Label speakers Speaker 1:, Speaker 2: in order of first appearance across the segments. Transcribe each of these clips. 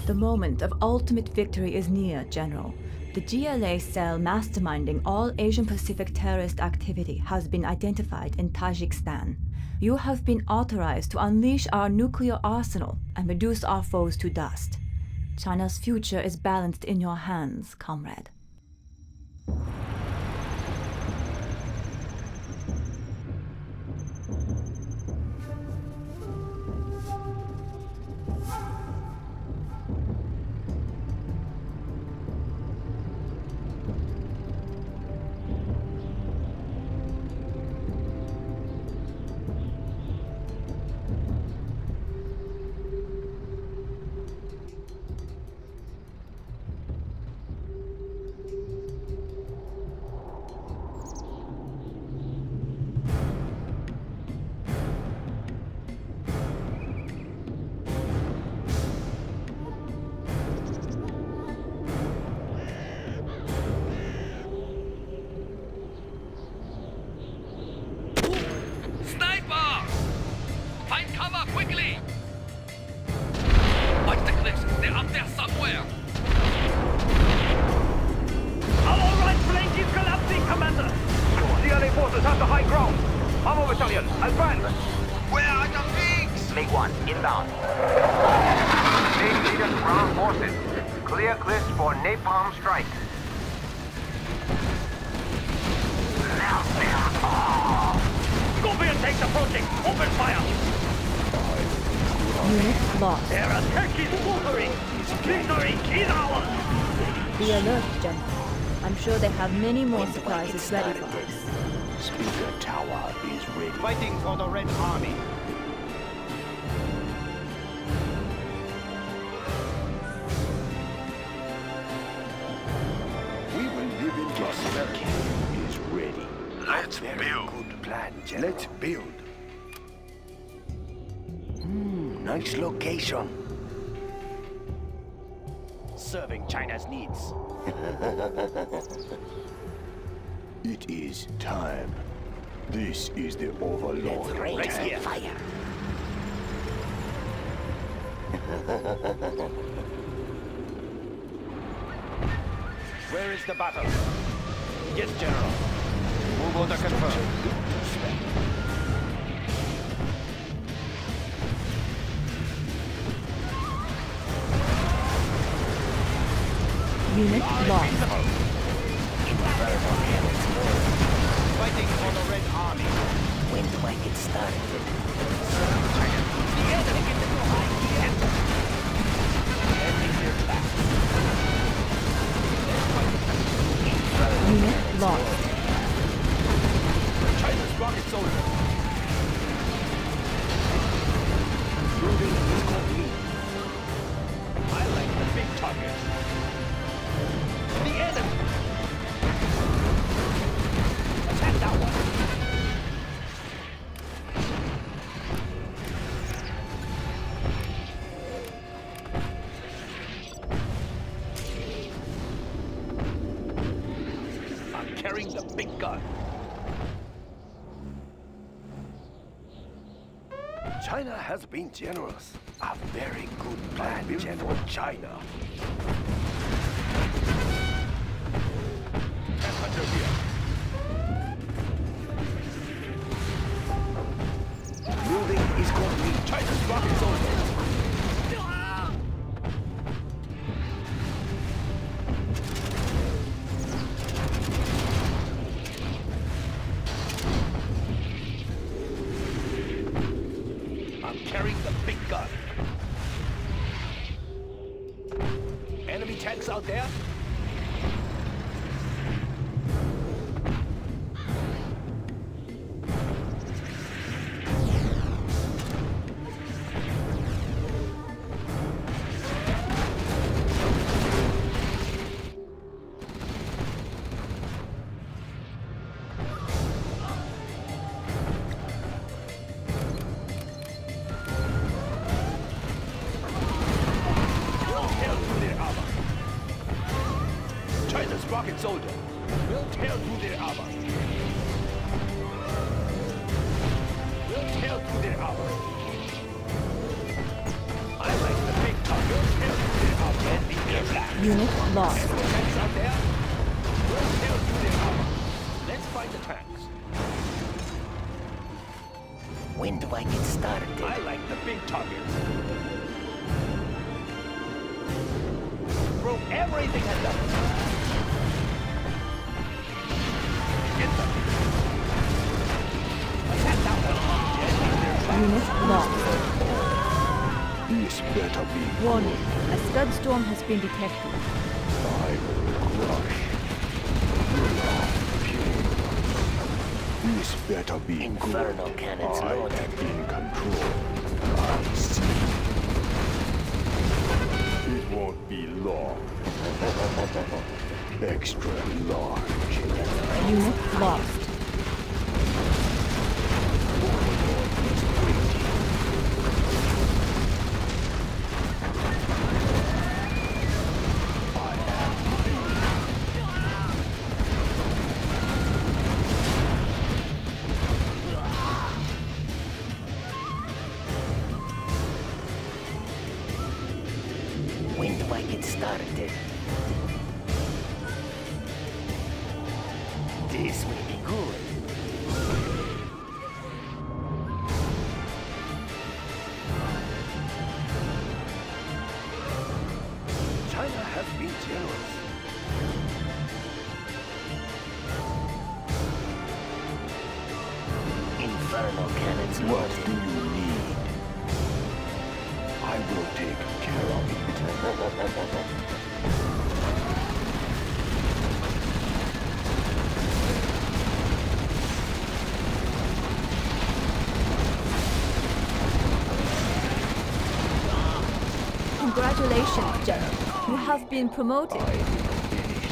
Speaker 1: The moment of ultimate victory is near, General. The GLA cell masterminding all Asian-Pacific terrorist activity has been identified in Tajikistan. You have been authorized to unleash our nuclear arsenal and reduce our foes to dust. China's future is balanced in your hands, comrade.
Speaker 2: Quickly! Watch the cliffs. They're up there somewhere.
Speaker 3: Our right flank is collapsing, Commander! CLA forces have the high ground. Ammo battalion, advance!
Speaker 2: Where are the pigs?
Speaker 4: MiG-1, inbound. Big leaders ground forces. Clear cliffs for napalm strike.
Speaker 3: Scorpion tanks approaching! Open fire!
Speaker 1: Unit lost.
Speaker 3: Their attack is faltering! Victory is ours!
Speaker 1: Be alert, General. I'm sure they have many more surprises ready for us.
Speaker 5: Speaker Tower is ready.
Speaker 3: Fighting for the Red Army.
Speaker 5: We will live in prosperity. Is ready.
Speaker 2: Let's
Speaker 5: Very
Speaker 2: build.
Speaker 5: good plan, General. Let's build. Nice location.
Speaker 3: Serving China's needs.
Speaker 5: It is time. This is the Overlord.
Speaker 3: Right here.
Speaker 4: Fire.
Speaker 3: Where is the battle? Yes, General. Move order confirmed.
Speaker 1: Unit lost.
Speaker 3: Fighting for the Red Army.
Speaker 4: When do I get started?
Speaker 1: Unit lost.
Speaker 3: China's rocket soldier. Moving is complete. I like the big target. The enemy. Attack that one. I'm carrying the big gun.
Speaker 5: China has been generous. A very good plan, General. China.
Speaker 3: Under here.
Speaker 5: Moving is complete.
Speaker 3: China's rocket soldier. I'm carrying the big gun. Enemy tanks out there? China's rocket soldier will tear through their armor. Will tear through their armor. I like the big gun. Will tear through their armor.
Speaker 1: Unit lost.
Speaker 5: Tanks out there? We'll tell you their armor. Let's find the tanks.
Speaker 6: When do I get started?
Speaker 5: I like the big targets. Throw everything at them. Get them. Attack that one.
Speaker 1: Unit lost.
Speaker 5: This better be
Speaker 1: Warning. A scud storm has been detected.
Speaker 5: I will crush. This better be
Speaker 6: Infernal
Speaker 5: good.
Speaker 6: cannons
Speaker 5: I
Speaker 6: loaded.
Speaker 5: am in control. I see. It won't be long. Extra large.
Speaker 1: Unit lost.
Speaker 6: When do I get started? This will be good.
Speaker 5: China has been generous.
Speaker 6: Infernal cannons
Speaker 5: What
Speaker 6: loaded.
Speaker 5: do you need? I will take care of it.
Speaker 1: Congratulations, General. You have been promoted.
Speaker 5: I will finish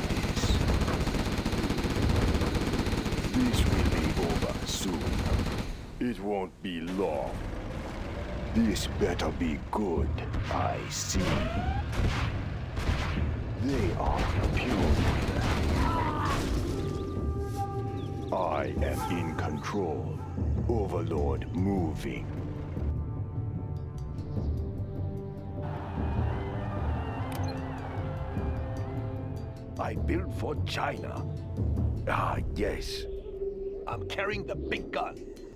Speaker 5: this. This will be over soon. It won't be long. This better be good. I see. They are pure. I am in control. Overlord moving. I built for China. Ah, yes. I'm carrying the big gun.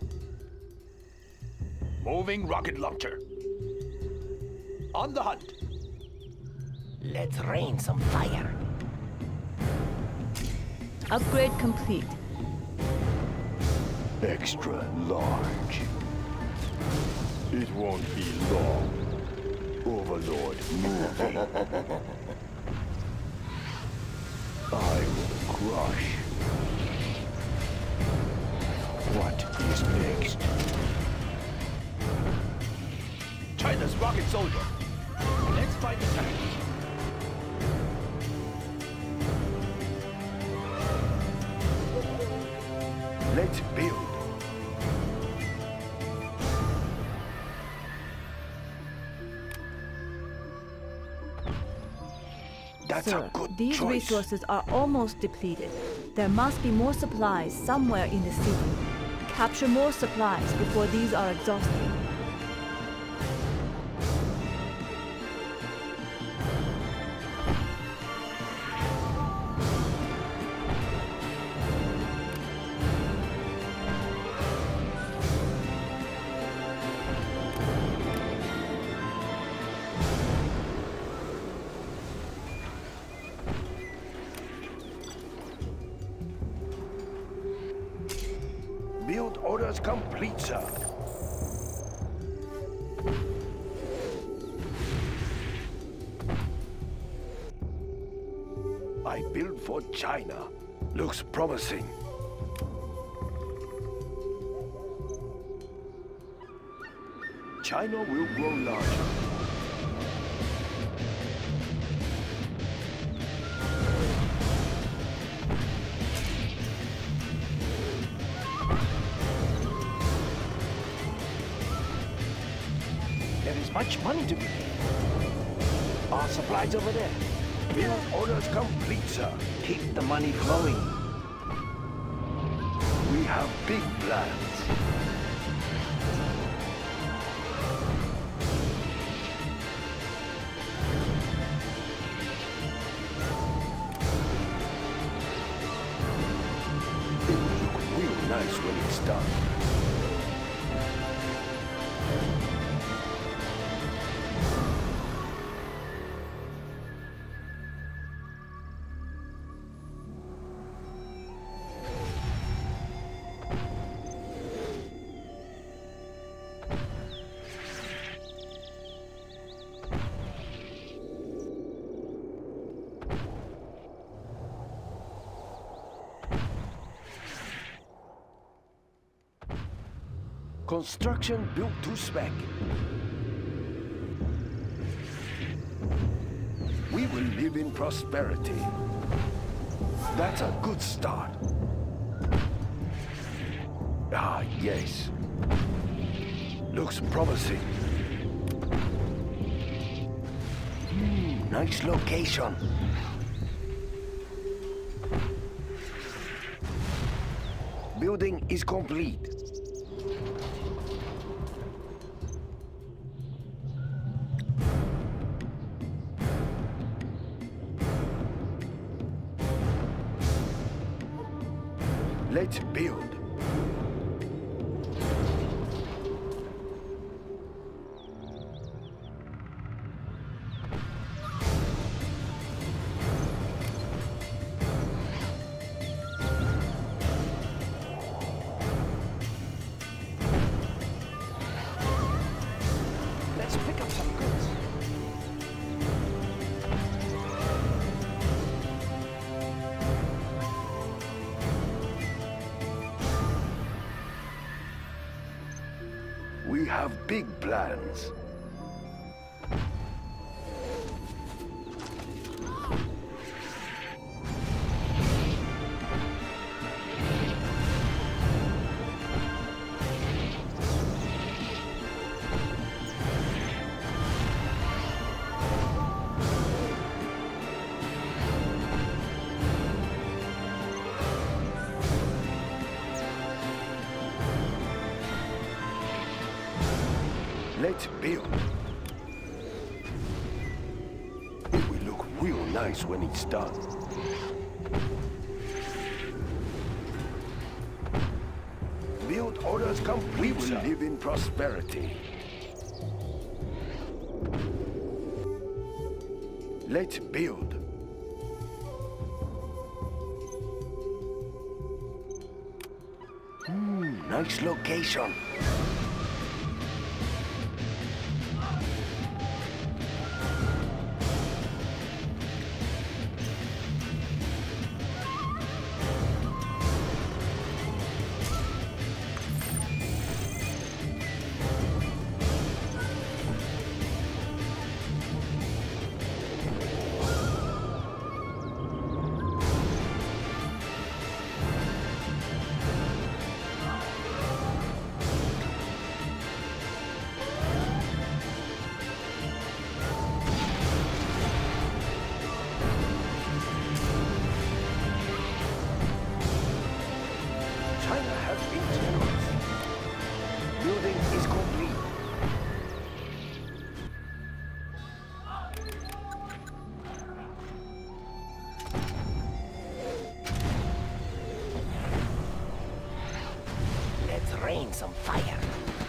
Speaker 5: Moving rocket launcher. On the hunt.
Speaker 6: Let's rain some fire.
Speaker 1: Upgrade complete.
Speaker 5: Extra large. It won't be long. Overlord moving. I will crush. What is next? China's rocket soldier. Let's find the tanks. Let's build. That's
Speaker 1: Sir,
Speaker 5: a good
Speaker 1: these
Speaker 5: choice.
Speaker 1: resources are almost depleted. There must be more supplies somewhere in the city. Capture more supplies before these are exhausted.
Speaker 5: Build orders complete, sir. I built for China. Looks promising. China will grow larger. There is much money to be made. Our supplies over there. Build orders complete, sir. Keep the money flowing. We have big plans. done. Construction built to spec. We will live in prosperity. That's a good start. Ah, yes. Looks promising. Nice location. Building is complete. Let's build. Let's pick up some goods. We have big plans. Let's build. It will look real nice when it's done. Build orders complete. We will live in prosperity. Let's build. Nice location. Building is complete.
Speaker 6: Let's rain some fire.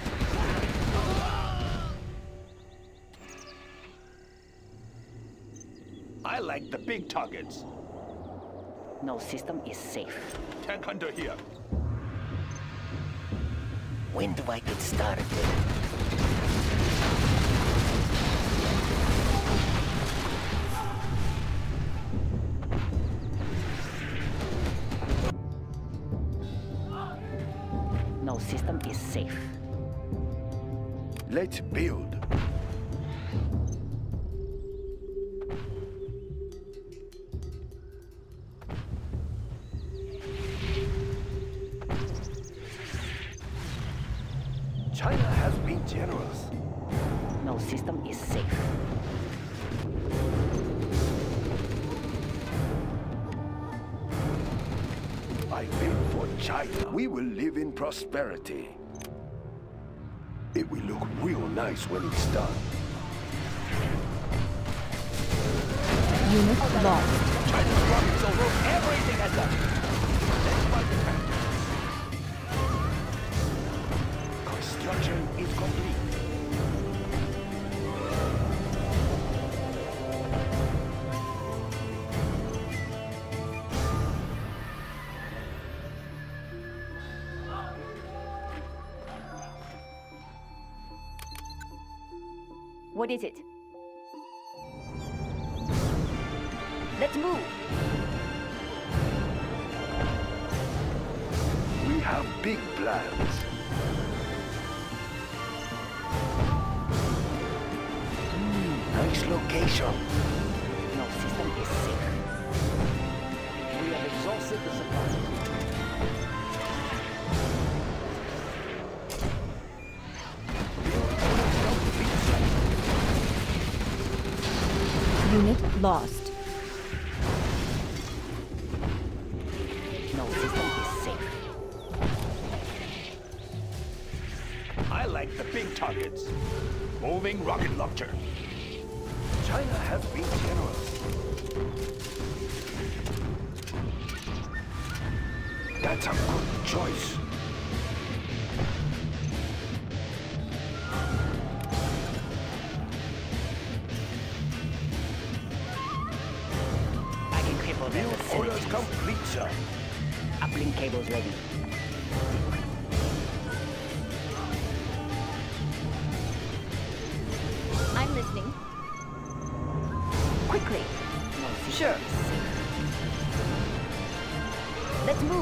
Speaker 5: I like the big targets.
Speaker 6: No system is safe.
Speaker 5: Tank hunter here.
Speaker 6: When do I get started? No system is safe.
Speaker 5: Let's build. China has been generous.
Speaker 6: No system is safe.
Speaker 5: I build for China. We will live in prosperity. It will look real nice when it's done.
Speaker 1: Unit lost.
Speaker 3: China's rockets will roll everything at them. Let's fight the tank.
Speaker 5: is complete.
Speaker 6: What is it? Let's move!
Speaker 5: We have big plans. Nice location.
Speaker 6: No system is safe.
Speaker 3: We have exhausted the supply.
Speaker 1: Unit lost.
Speaker 6: No system is safe.
Speaker 5: I like the big targets. Moving rocket launcher. China has been generous. That's a good choice.
Speaker 6: I can cripple their
Speaker 5: Build orders
Speaker 6: facilities.
Speaker 5: complete, sir.
Speaker 6: Uplink cables ready.
Speaker 1: I'm listening. Quickly.
Speaker 6: No system
Speaker 1: Sure.
Speaker 6: is safe.
Speaker 1: Let's move.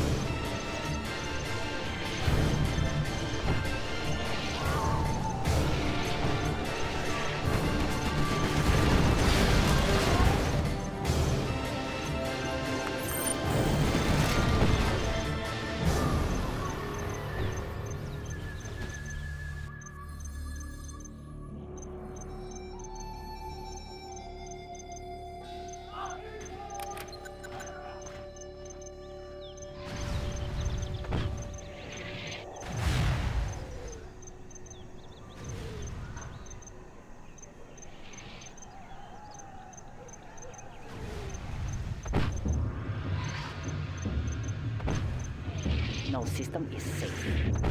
Speaker 6: No system is safe.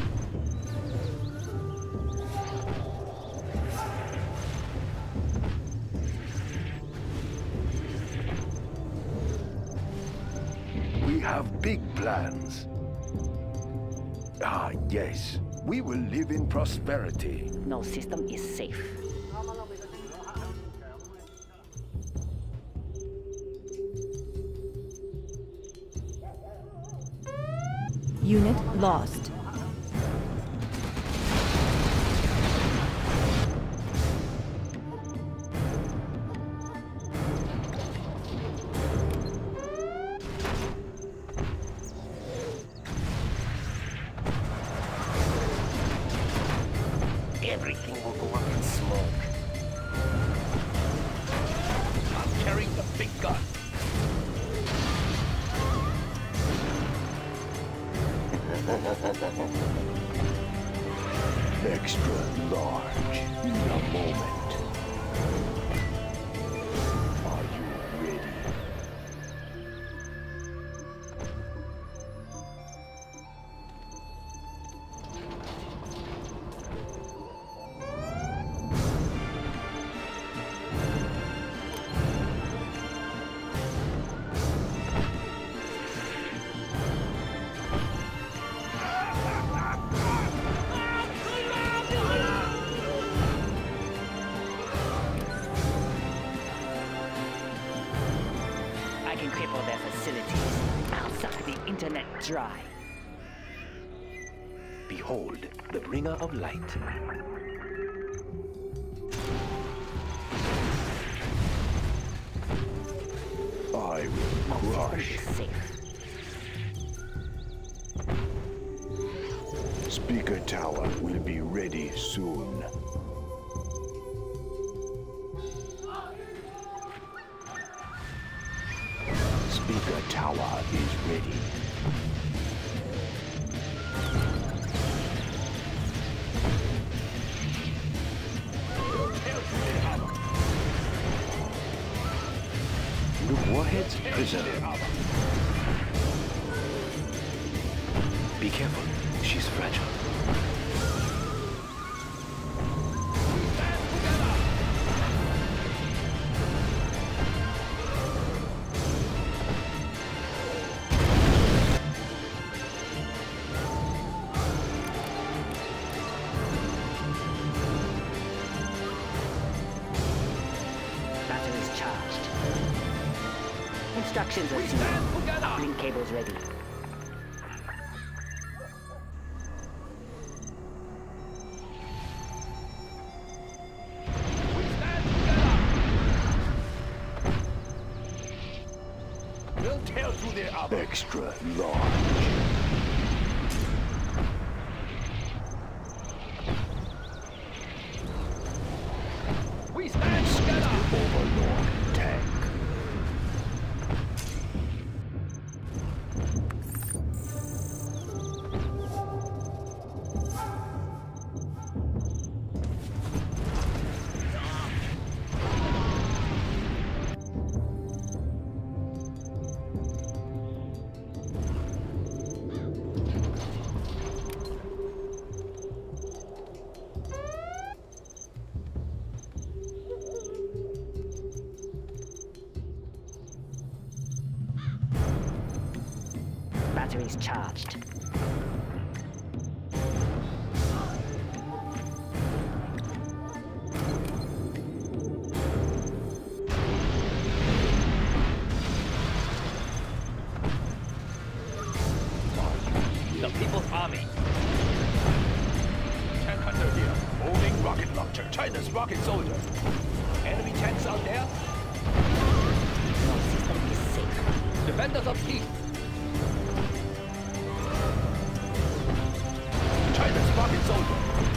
Speaker 5: We have big plans. Ah, yes. We will live in prosperity.
Speaker 6: No system is safe.
Speaker 1: Unit lost.
Speaker 6: Everything will go up in smoke.
Speaker 2: I'm carrying the big gun.
Speaker 5: Extra large in a moment. Are you ready?
Speaker 6: I can cripple their facilities. I'll suck the internet dry.
Speaker 5: Behold, the bringer of light. I will
Speaker 6: No
Speaker 5: crush.
Speaker 6: system is safe.
Speaker 5: Speaker tower will be ready soon. Speaker tower is ready. The warheads preserved. Be careful, she's fragile.
Speaker 6: Instructions are
Speaker 2: We
Speaker 6: seen.
Speaker 2: stand together.
Speaker 6: Uplink cables ready.
Speaker 2: We stand together. We'll tear through their armor.
Speaker 5: Extra large.
Speaker 2: We stand together.
Speaker 5: Overlord tank.
Speaker 6: Batteries charged.
Speaker 2: The People's Army. Tank hunter here. Moving rocket launcher. China's rocket soldier. Enemy tanks out there.
Speaker 6: No system is safe.
Speaker 2: Defenders of peace. China's rocket soldier.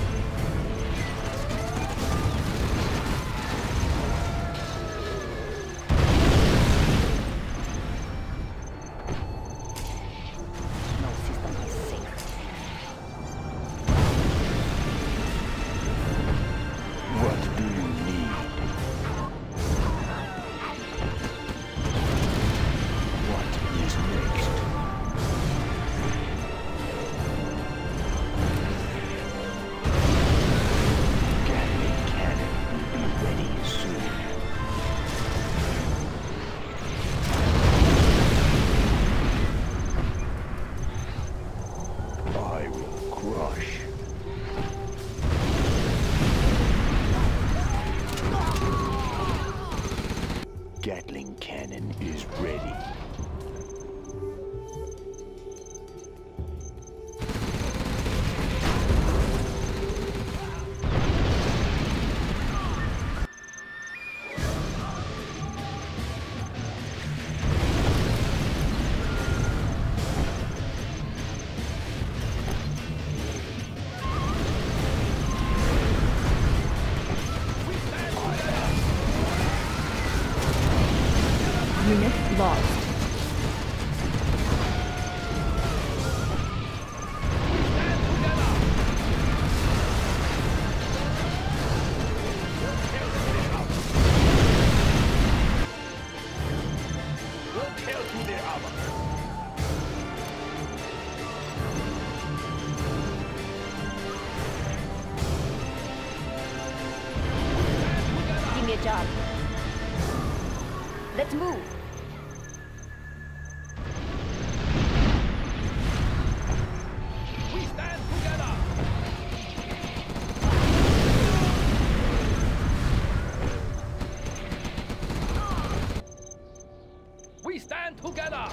Speaker 6: No system is safe.
Speaker 5: What do you need? What is next? Gatling cannon will be ready soon. I will crush. Gatling cannon is ready.
Speaker 1: Unit lost.
Speaker 2: We'll tear through their armor.
Speaker 6: Give me a job. Let's move.
Speaker 2: We stand together. We stand together.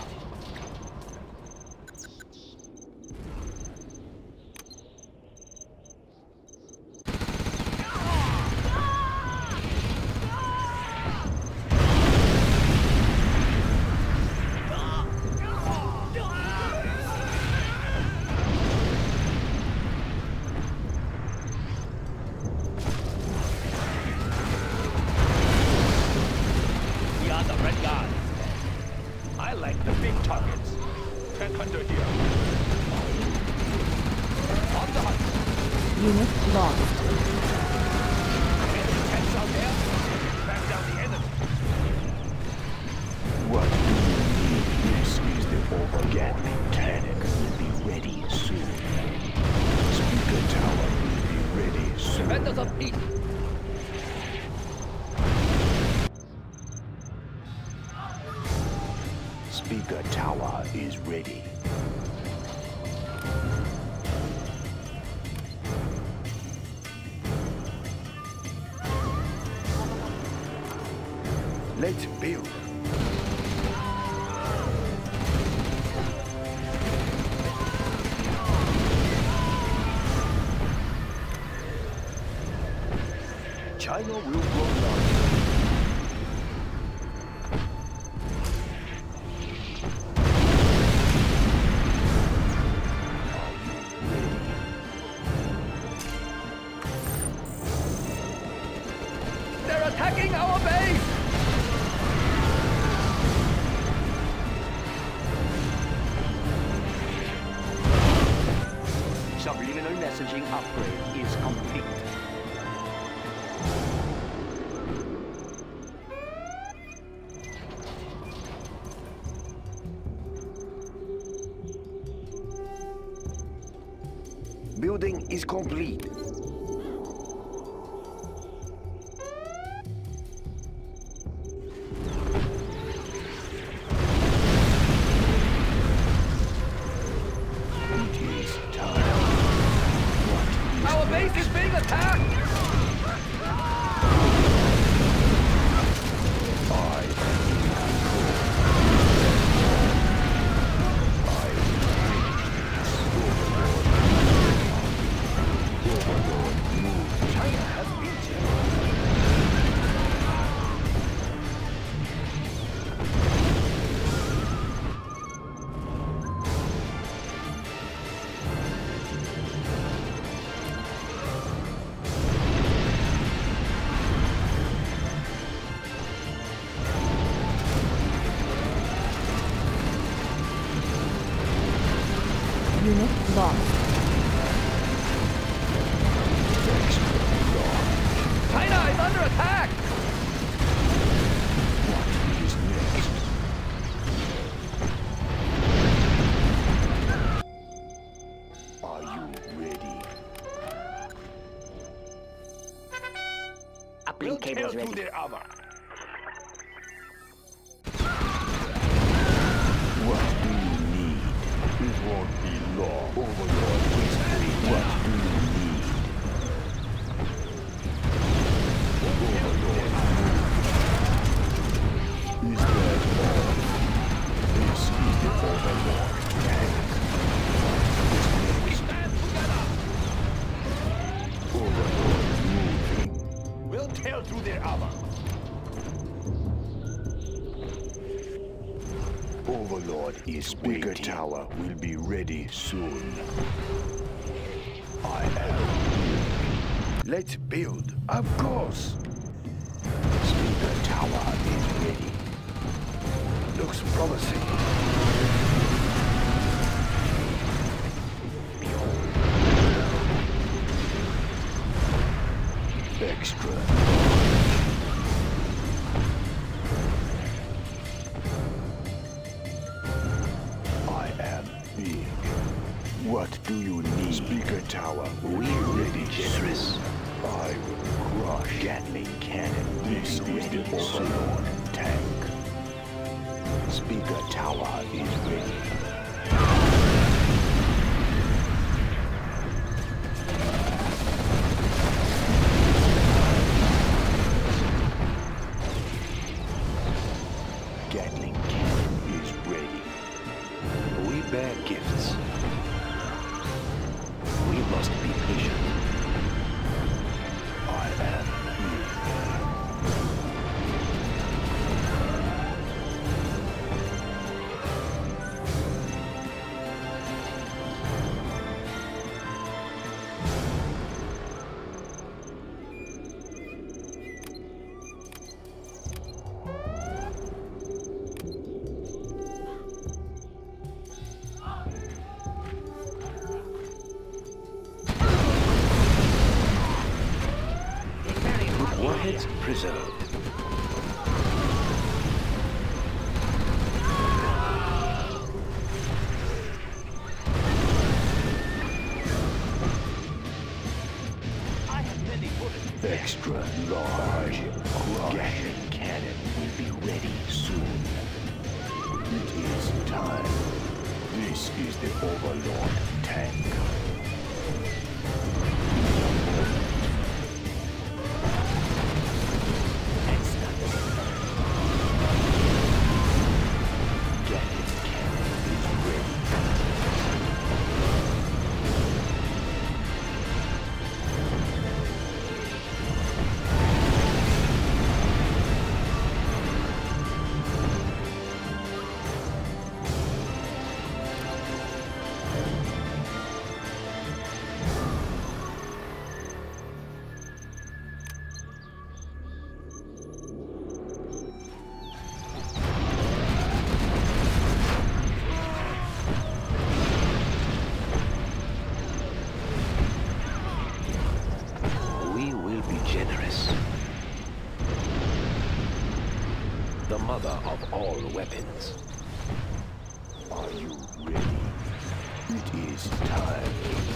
Speaker 2: We are the Red Guard. I like the big targets. Tank hunter here. On the hunt.
Speaker 1: Unit lost.
Speaker 2: Enemy tanks out there. Back down the enemy.
Speaker 5: What do you need? This is the Gatling cannon will be ready soon. Speaker tower will be ready soon.
Speaker 2: Defenders of peace.
Speaker 5: Speaker tower is ready. Let's build. China will run out.
Speaker 3: They're attacking our base!
Speaker 6: Subliminal messaging upgrade is complete.
Speaker 5: Building is complete. It is time.
Speaker 3: Our base is being attacked!
Speaker 1: Unit lost.
Speaker 3: China is under attack!
Speaker 5: What is next? Are you ready?
Speaker 6: Uplink cables ready.
Speaker 2: their armor.
Speaker 5: What do you need? It won't be long. Overlord Whispering. What do you need? Overlord move. Is that all? This is the Overlord tank.
Speaker 2: We stand together.
Speaker 5: Overlord moving.
Speaker 2: We'll tear through their armor.
Speaker 5: Overlord is Speaker Tower will be ready soon. I am. Let's build. Of course. Speaker Tower is ready. Looks promising. Extra. What do you need? Speaker Tower, we're ready, generous. I will crush Gatling cannon. This is the Overlord tank. Speaker Tower is ready. Gatling cannon is ready. We bear gifts. We must be patient. I am here. Warheads preserved. Extra large Gatling cannon will be ready soon. It is time. This is the Overlord tank. generous. The mother of all weapons. Are you ready? It is time.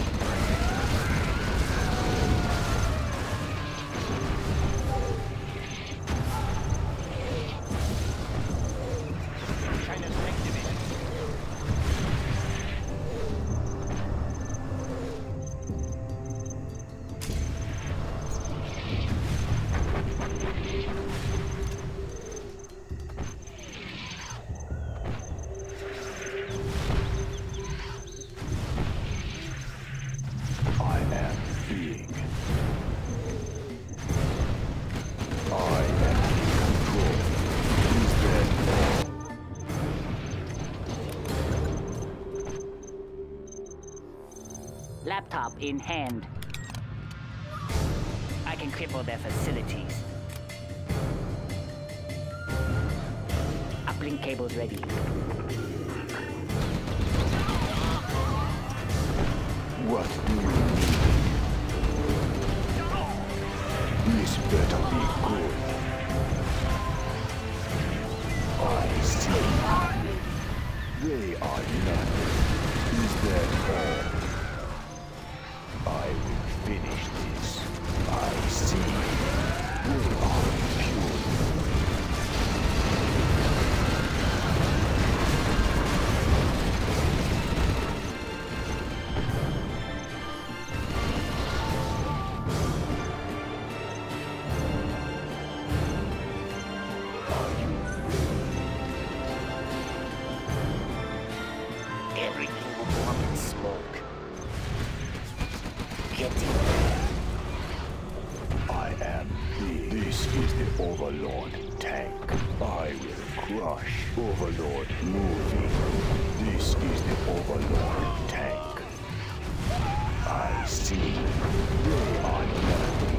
Speaker 6: Laptop in hand. I can cripple their facilities. Uplink cables ready.
Speaker 5: What do you need? This better be good. I see. They are nothing. Is that all? I will finish this. I see. They are pure.
Speaker 6: Everything will go up in smoke. Get in.
Speaker 5: I am this is the Overlord tank. I will crush Overlord moving. This is the Overlord tank. I see. They are nothing.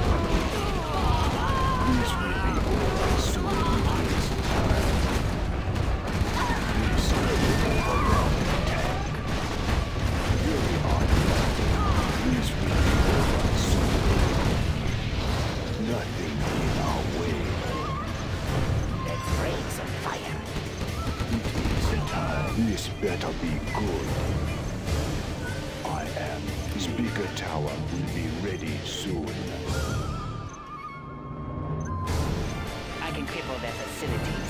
Speaker 5: This will be over soon. It is time. This is the Overlord tank. They are nothing. This will be over soon. Nothing in our way.
Speaker 6: Let's bring some fire.
Speaker 5: It is time. This better be good. I am. Speaker Tower will be ready soon.
Speaker 6: I can cripple their facilities.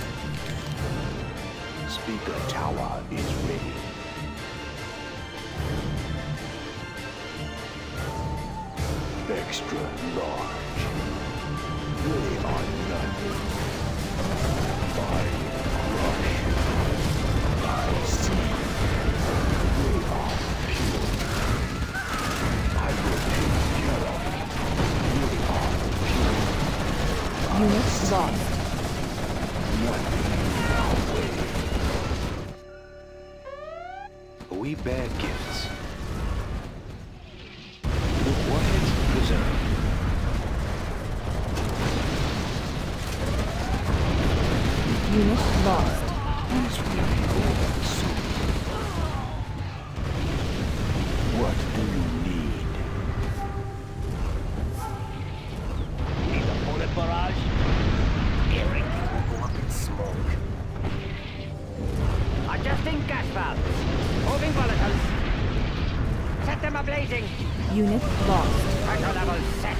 Speaker 5: Speaker Tower is ready. Extra large. They are nothing. I crush. I see. They are pure. I will take care of it. They are pure.
Speaker 1: Unit lost.
Speaker 5: Nothing in our way. We bear gifts. The warheads preserved.
Speaker 1: Unit lost.
Speaker 5: This will be over soon. What do you need?
Speaker 2: Need a bullet barrage?
Speaker 6: Everything will go up in smoke. Adjusting gas valves. Moving volatiles. Set them ablazing.
Speaker 1: Unit lost.
Speaker 6: Pressure level set.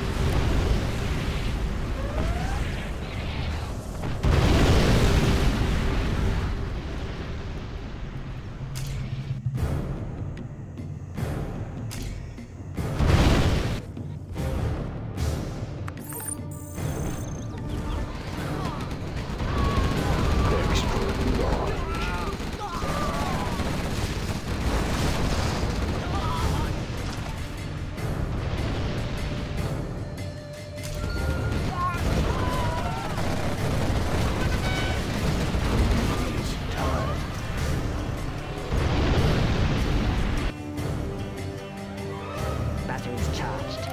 Speaker 5: Extra large. It's time.
Speaker 6: Batteries charged.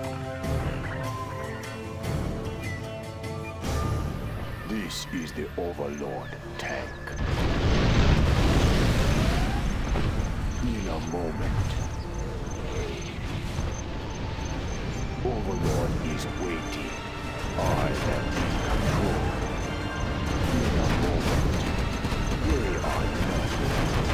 Speaker 5: This is the Overlord tank. In a moment. Overlord is waiting. I am in control. In a moment, they are nothing.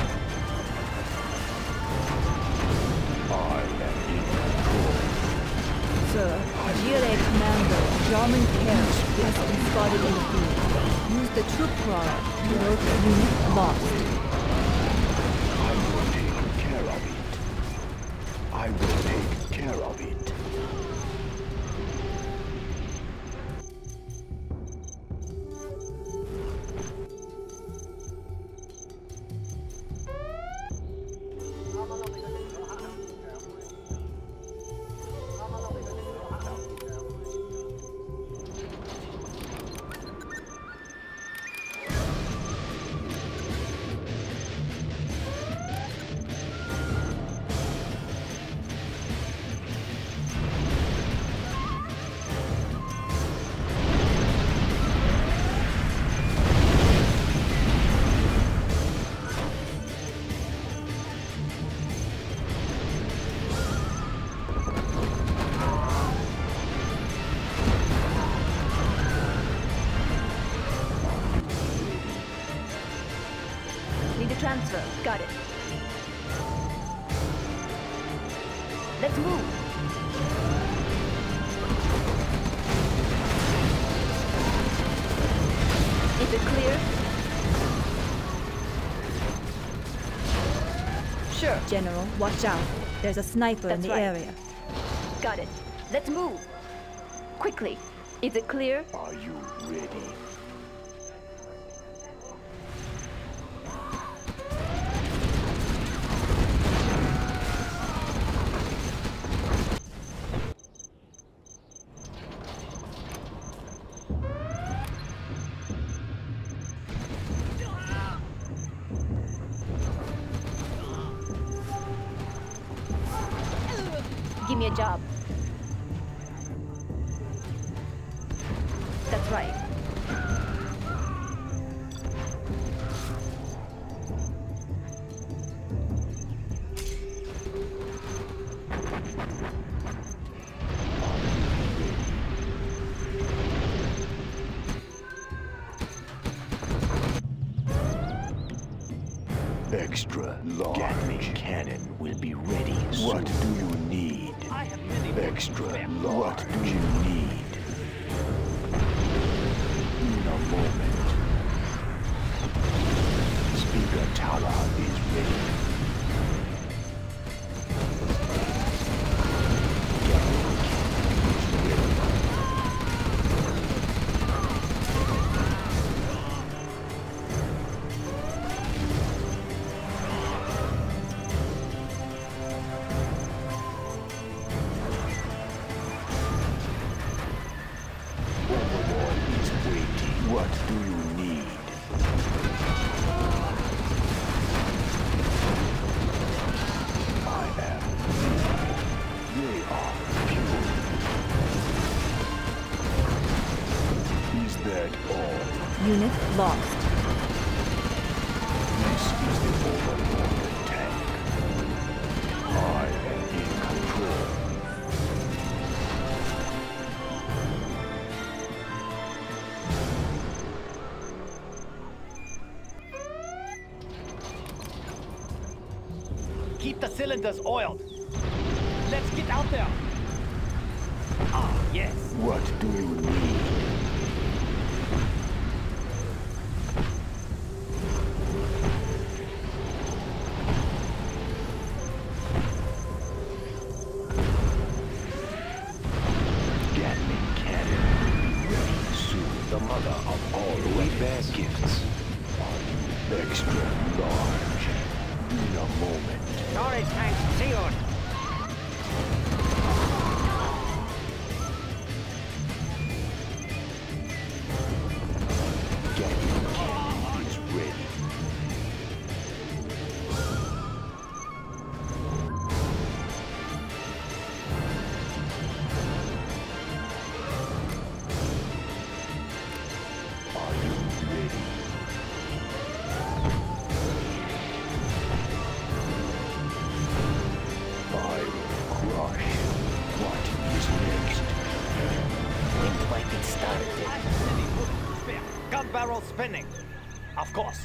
Speaker 5: I am in control.
Speaker 1: Sir, GLA Commander German Terror has been spotted in the field. Use the troop crawler to locate unit lost.
Speaker 5: I will take care of it. I will take care of it.
Speaker 1: Need a transfer. Got it. Let's move. Is it clear? Sure. General, watch out. There's a sniper in the area. Got it. Let's move. Quickly. Is it clear?
Speaker 5: Are you ready?
Speaker 1: Give me a job. That's right.
Speaker 5: Extra large Gatling cannon will be ready soon. What do you need?
Speaker 2: I have many
Speaker 5: Extra large. What do you need? In a moment. Speaker tower is ready. Gatling cannon is ready. Overlord is waiting. What do you need? I am weak. They are pure. Is that all?
Speaker 1: Unit lost.
Speaker 5: This is the Overlord tank. I am in control.
Speaker 2: Keep the cylinders oiled. Let's get out there. Ah, yes.
Speaker 5: What do you need? Gatling cannon will be ready soon. The mother of all bad gifts. Extra large. In a moment.
Speaker 6: Storage tank sealed.
Speaker 5: Gatling cannon is ready. Are you ready? I will crush What is next?
Speaker 6: When do I get started?
Speaker 3: Gun barrel spinning. Of course.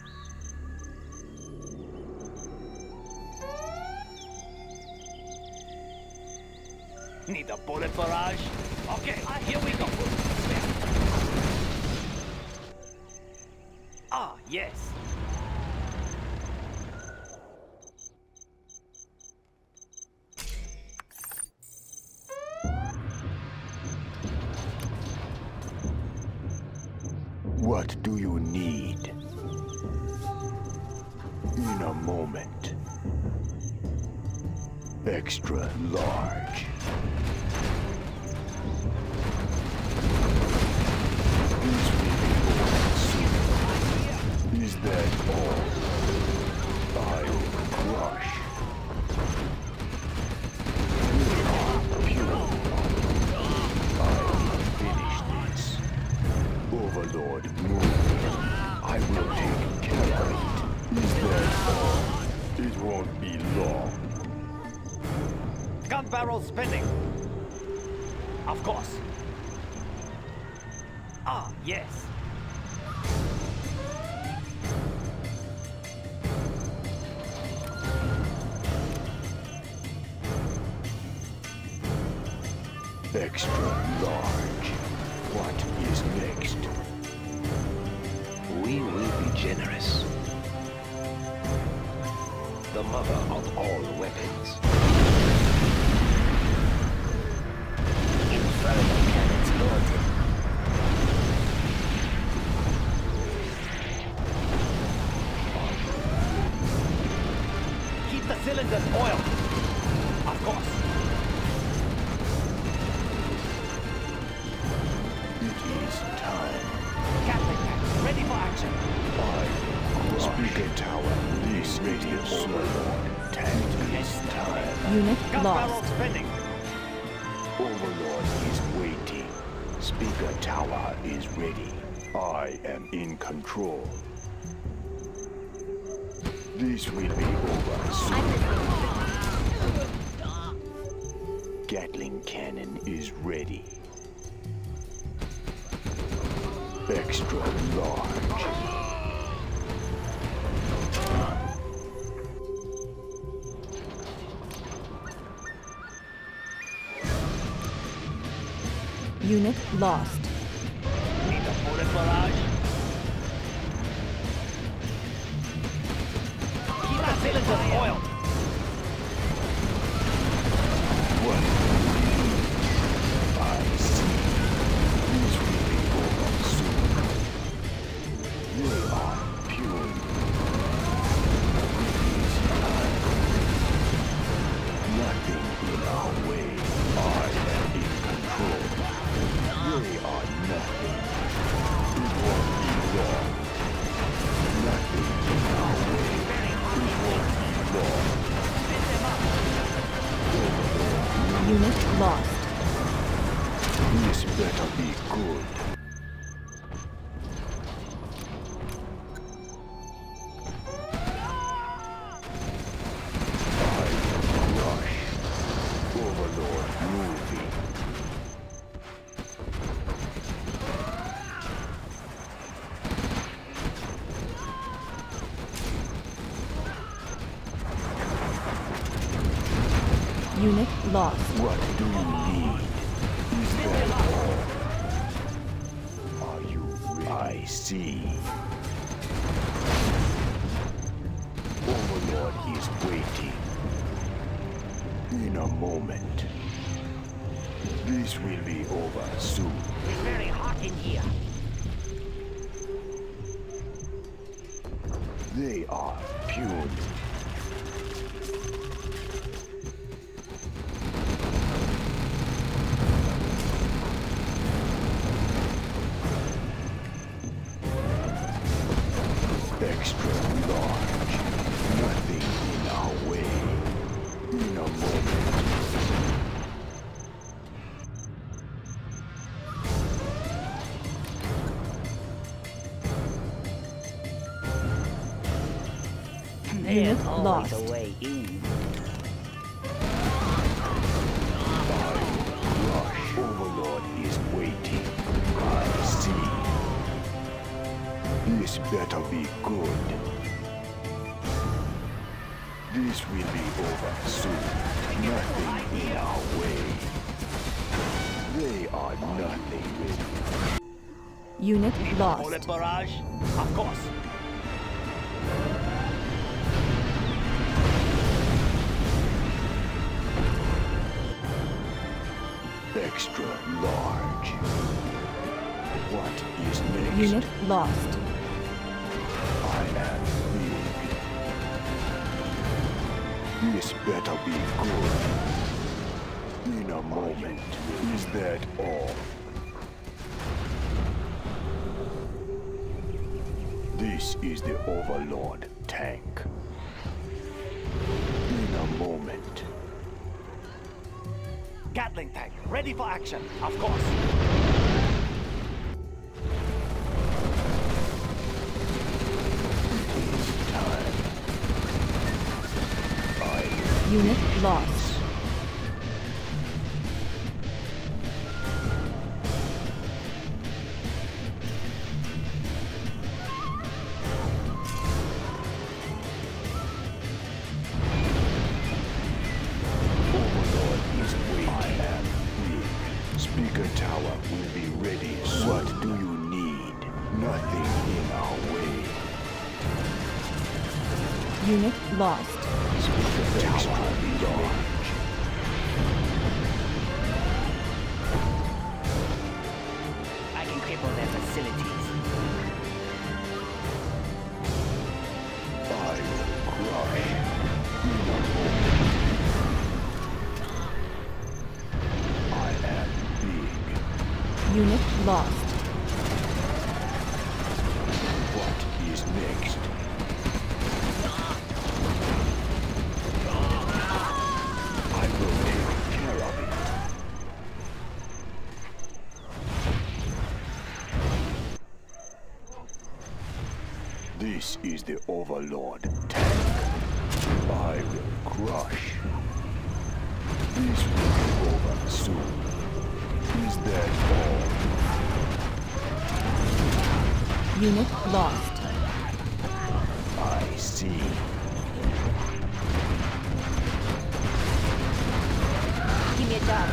Speaker 3: Need a bullet barrage? Okay, here we go. Ah, yes.
Speaker 5: What do you need? In a moment. Extra large. This will be over soon. Is that all? I'll crush. You are pure. I'll finish this. Overlord, move. I will take care of it. Is that all? It won't be long.
Speaker 3: Gun barrel spinning. Of course. Ah, yes.
Speaker 5: Extra large. What is next?
Speaker 4: We will be generous. The mother of all weapons.
Speaker 6: Infernal cannons loaded.
Speaker 3: Keep the cylinders oiled. Of course.
Speaker 5: It is time.
Speaker 3: Gatling tank, ready for action.
Speaker 5: Speaker tower, this radio overlord. Tank is time.
Speaker 1: Unit
Speaker 3: Gun barrel
Speaker 1: lost.
Speaker 3: spinning.
Speaker 5: Overlord is waiting. Speaker tower is ready. I am in control. This will be over soon. Gatling cannon is ready. Extra large.
Speaker 1: Unit lost.
Speaker 3: Need a bullet barrage. Keep the cylinders oiled.
Speaker 5: What? I see. This will be over soon. They are pure. Nothing in our way. I am in control. They are nothing. It won't be long. Nothing in our way. It won't be long.
Speaker 1: Unit lost.
Speaker 5: This better be good. Overlord moving.
Speaker 1: Unit lost.
Speaker 5: What do you need? Is that all? Are you ready? I see. Overlord is waiting. In a moment. This will be over soon.
Speaker 6: It's very hot in here.
Speaker 5: They are pure. Extra large. Nothing in our way. In a moment.
Speaker 6: There's
Speaker 1: Unit
Speaker 6: always
Speaker 1: lost.
Speaker 6: a way in.
Speaker 5: I better be good. This will be over soon. Nothing in our way. They are nothing.
Speaker 1: Unit lost.
Speaker 2: Bullet barrage? Of course.
Speaker 5: Extra large. What is next?
Speaker 1: Unit lost.
Speaker 5: I am big. This better be good. In a moment. Is that all? This is the Overlord tank. In a moment.
Speaker 2: Gatling tank, ready for action. Of course.
Speaker 1: Unit lost.
Speaker 5: Overlord is weak. I am weak. Speaker tower will be ready. What do you need? Nothing in our way.
Speaker 1: Unit lost.
Speaker 5: Speaker tower is large.
Speaker 6: I can cripple their facilities.
Speaker 5: I will crush. In a moment. I am big.
Speaker 1: Unit lost.
Speaker 5: What is next? I will take care of it. This is the Overlord tank. I will crush. This will be over soon. Is that all?
Speaker 1: Unit lost.
Speaker 5: I see.
Speaker 1: Give me a job.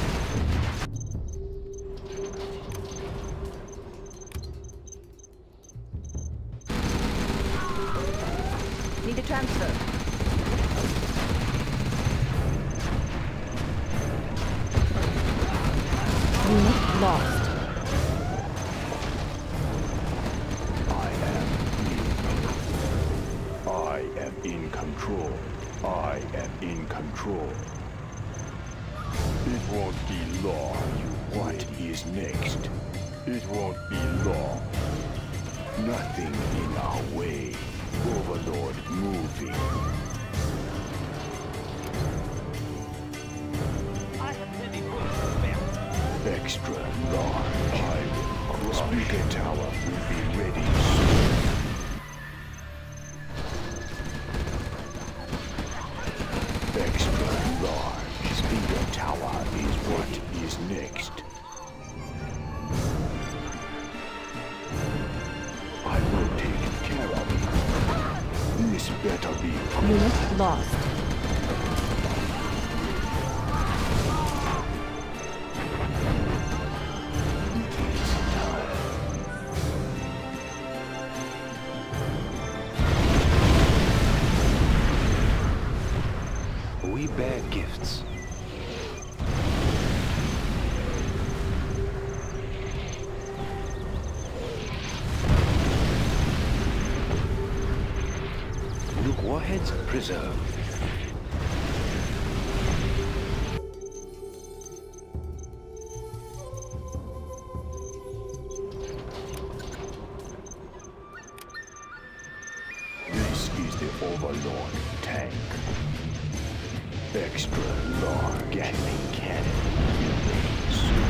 Speaker 1: Need a transfer. Unit lost.
Speaker 5: I am in control. I am in control. It won't be long. What is next? It won't be long. Nothing in our way. Overlord moving.
Speaker 2: I have plenty bullets to spare.
Speaker 5: Extra large. I will crush. Speaker tower will be ready soon. Extra large. Speaker tower is what is next. I will take care of it. This better be good.
Speaker 1: Unit lost.
Speaker 5: We bear gifts. Nuke warheads preserved. This is the Overlord tank. Extra large Gatling cannon will be ready soon.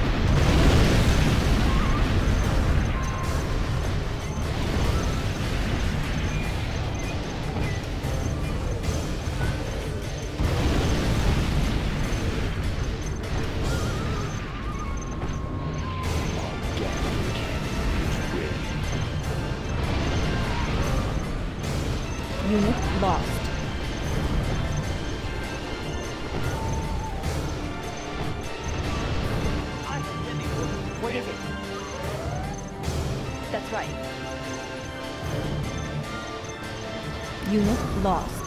Speaker 5: Our Gatling cannon is ready.
Speaker 1: lost.
Speaker 6: What is it? That's right.
Speaker 1: Unit lost.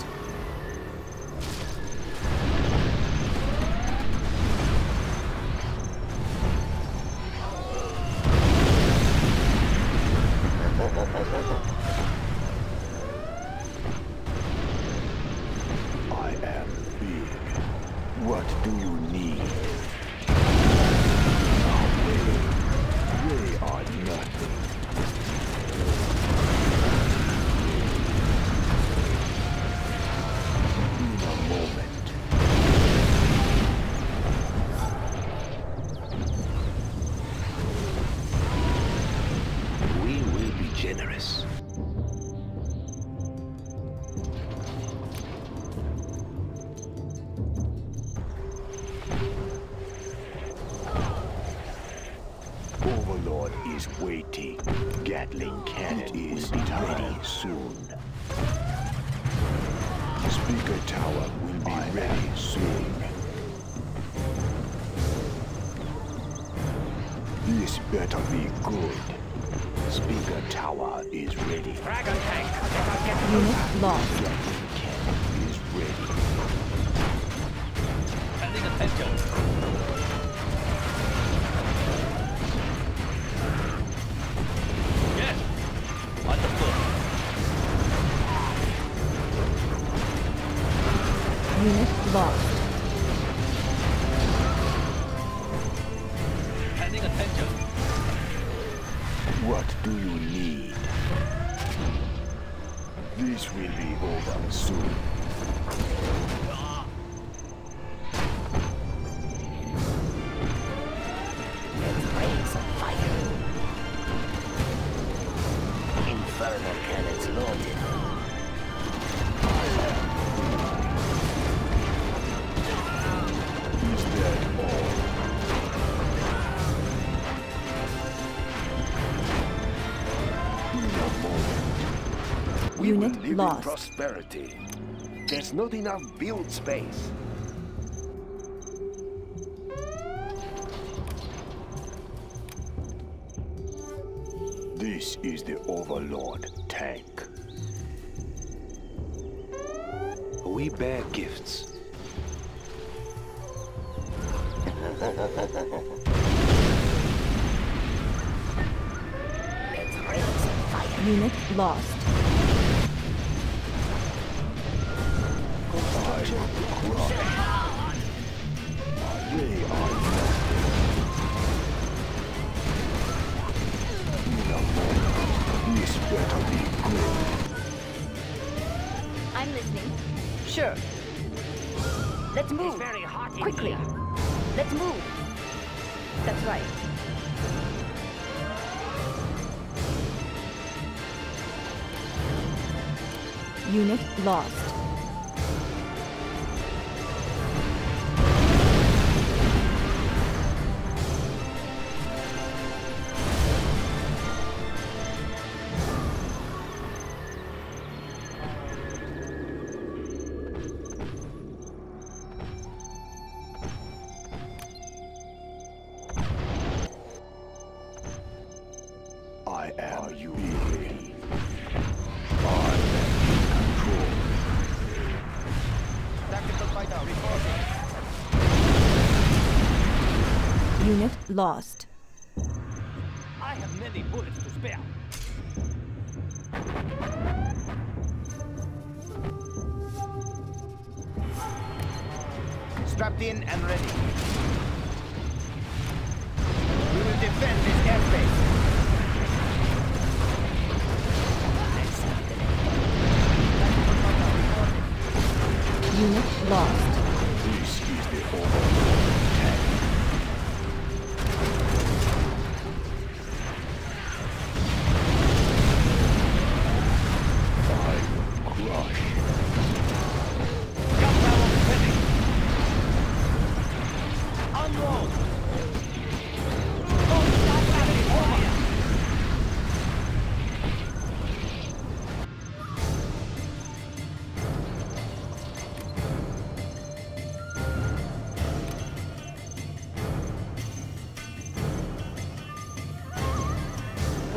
Speaker 5: I am big. What do you need? They are nothing. In a moment. We will be generous. Overlord is waiting. Gatling cannon is ready soon. Speaker tower will be ready soon. This better be good. Speaker tower is ready.
Speaker 6: Dragon tank. Let us get
Speaker 1: Unit lost.
Speaker 5: Gatling cannon is ready.
Speaker 2: Paying attention. Yes. Understood.
Speaker 1: Unit lost.
Speaker 2: Paying attention.
Speaker 5: What do you need? This will be over soon.
Speaker 7: Infernal cannons loaded.
Speaker 5: Is that all? In a moment.
Speaker 1: Unit
Speaker 5: will live in
Speaker 1: lost.
Speaker 5: prosperity. There's not enough build space. This is the Overlord tank. We bear gifts.
Speaker 1: Unit lost.
Speaker 5: I will crush. They are nothing. In a moment, this better be good.
Speaker 6: I'm listening. Sure. Let's move. It's very hot in quickly. Here. Let's move. That's right.
Speaker 1: Unit lost.
Speaker 5: I am ready. I am in control.
Speaker 3: Tactical fighter reporting.
Speaker 1: Unit lost.
Speaker 2: I have many bullets to spare.
Speaker 3: Strapped in and ready. We will defend this airspace.
Speaker 1: Unit lost.
Speaker 5: This is the Overlord tank. I will crush.
Speaker 2: Gunpowder ready. Unload. Don't stop having fire.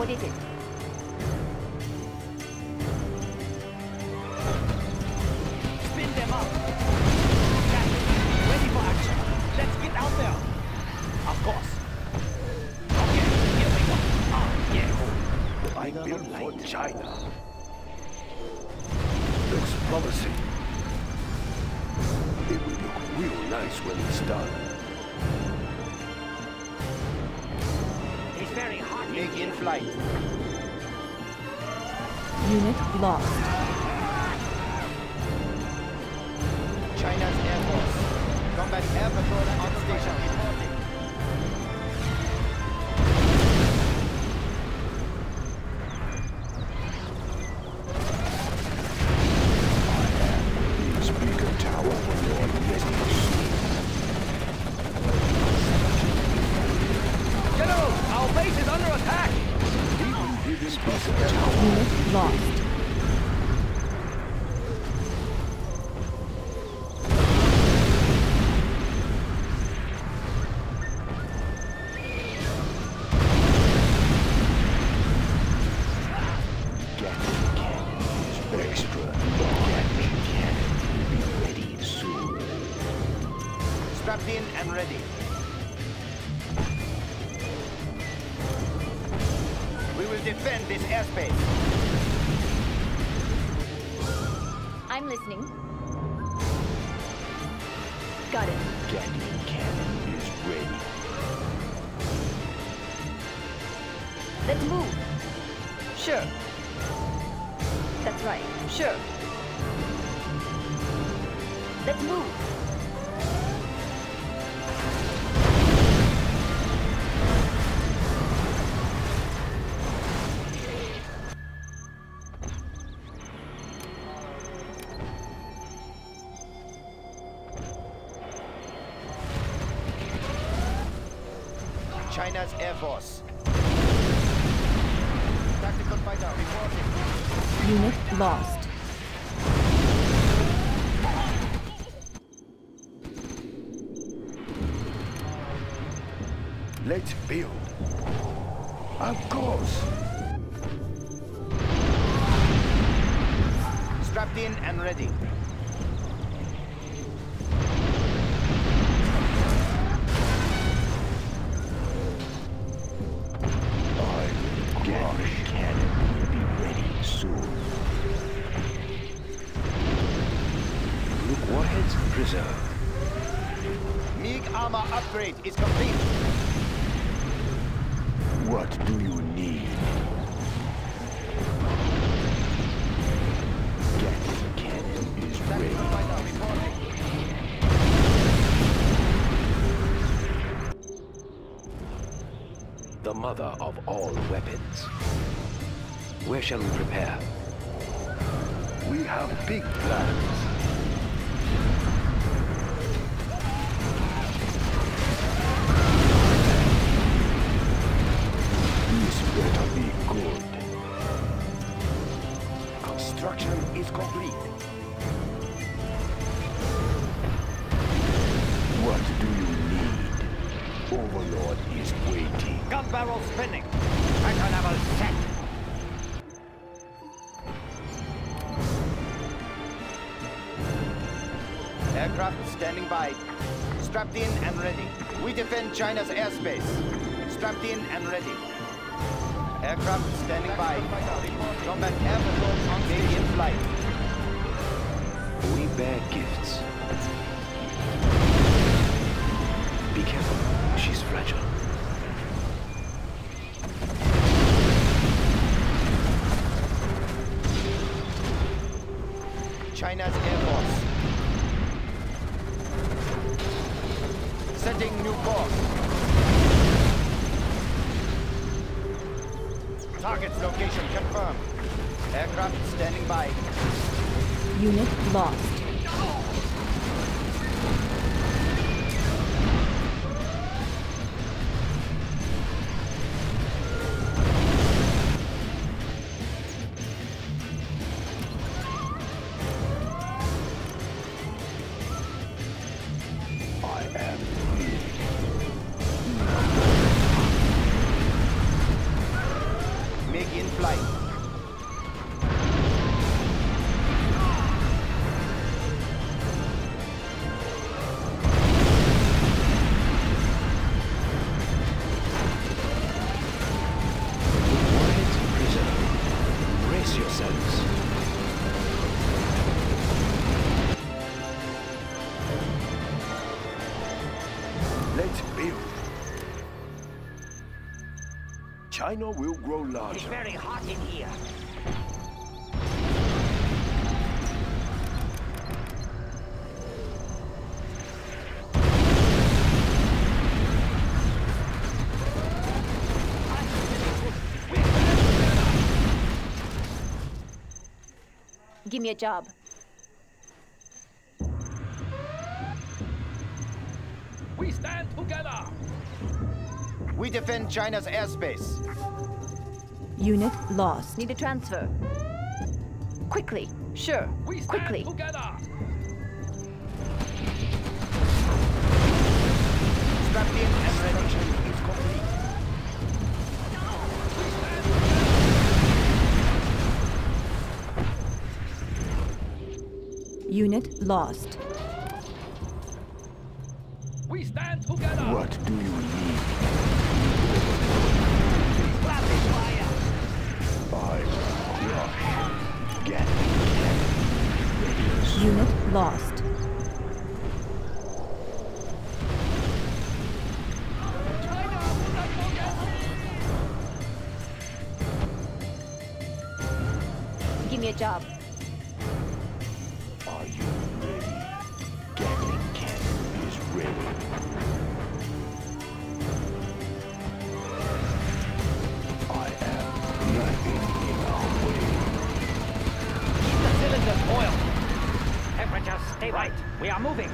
Speaker 6: What is it?
Speaker 3: Spin them up. Captain, ready for action. Let's get out there. Of course. Okay, here we go. Yeah.
Speaker 5: I built for China. Looks promising. It will look real nice when it's done.
Speaker 3: It's very hot.
Speaker 4: MiG in flight.
Speaker 1: Unit lost.
Speaker 4: China's Air Force. Combat Air Patrol on station reporting.
Speaker 5: Speaker Tower when you're ready.
Speaker 3: General, our base is under attack.
Speaker 5: Speaker Tower.
Speaker 1: Unit lost.
Speaker 5: Extra long-range cannon will be ready soon.
Speaker 4: Strapped in and ready. We will defend this airspace.
Speaker 6: I'm listening. Got it.
Speaker 5: Gatling cannon is ready.
Speaker 6: Let's move. Sure. That's right. Sure. Let's move.
Speaker 4: China's Air Force. Tactical fighter reporting.
Speaker 1: Unit lost.
Speaker 5: Let's build. Of course.
Speaker 4: Strapped in and ready.
Speaker 5: Gatling cannon will be ready soon. Look, warheads preserved.
Speaker 4: MiG armor upgrade is complete.
Speaker 5: What do you need? Gatling cannon is
Speaker 4: Tactical
Speaker 5: ready.
Speaker 4: fighter reporting.
Speaker 8: The mother of all weapons. Where shall we prepare?
Speaker 5: We have big plans. This better be good. Construction is complete. What do you need? Overlord is waiting.
Speaker 3: Gun barrel spinning. Anchor level set.
Speaker 4: Aircraft standing by. Strapped in and ready. We defend China's airspace. Strapped in and ready. Aircraft standing by. Combat Air Patrol on station in flight.
Speaker 8: We bear gifts. Be careful. She's fragile.
Speaker 4: China's Air Force. Setting new course. Target's location confirmed. Aircraft standing by.
Speaker 1: Unit lost.
Speaker 5: I am ready. China will grow
Speaker 3: It's
Speaker 5: larger.
Speaker 3: very hot in here.
Speaker 6: Give me a job.
Speaker 2: We stand together.
Speaker 4: We defend China's airspace.
Speaker 1: Unit lost.
Speaker 6: Need a transfer. Quickly. Sure.
Speaker 2: We stand
Speaker 6: Quickly.
Speaker 2: together.
Speaker 4: Strapped in and ready.
Speaker 5: Is complete.
Speaker 1: Unit lost.
Speaker 2: We stand together.
Speaker 5: What do you need?
Speaker 3: Rapid fire.
Speaker 5: I crush. Gatling cannon. Ready.
Speaker 1: Unit lost.
Speaker 6: Give me a job.
Speaker 5: Are you ready? Gatling cannon is ready. I am nothing in our way.
Speaker 3: Keep the cylinders oiled. Temperature stay right. We are moving.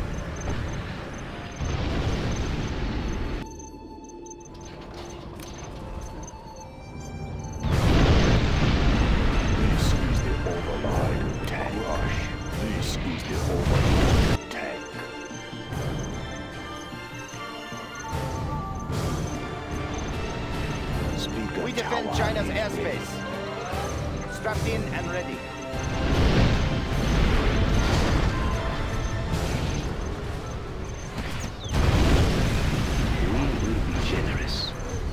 Speaker 5: This is the override tank. Rush. This is the override tank. Speaker
Speaker 4: We defend
Speaker 5: tower
Speaker 4: China's
Speaker 5: is
Speaker 4: airspace. Strapped in and ready.
Speaker 8: We will be generous.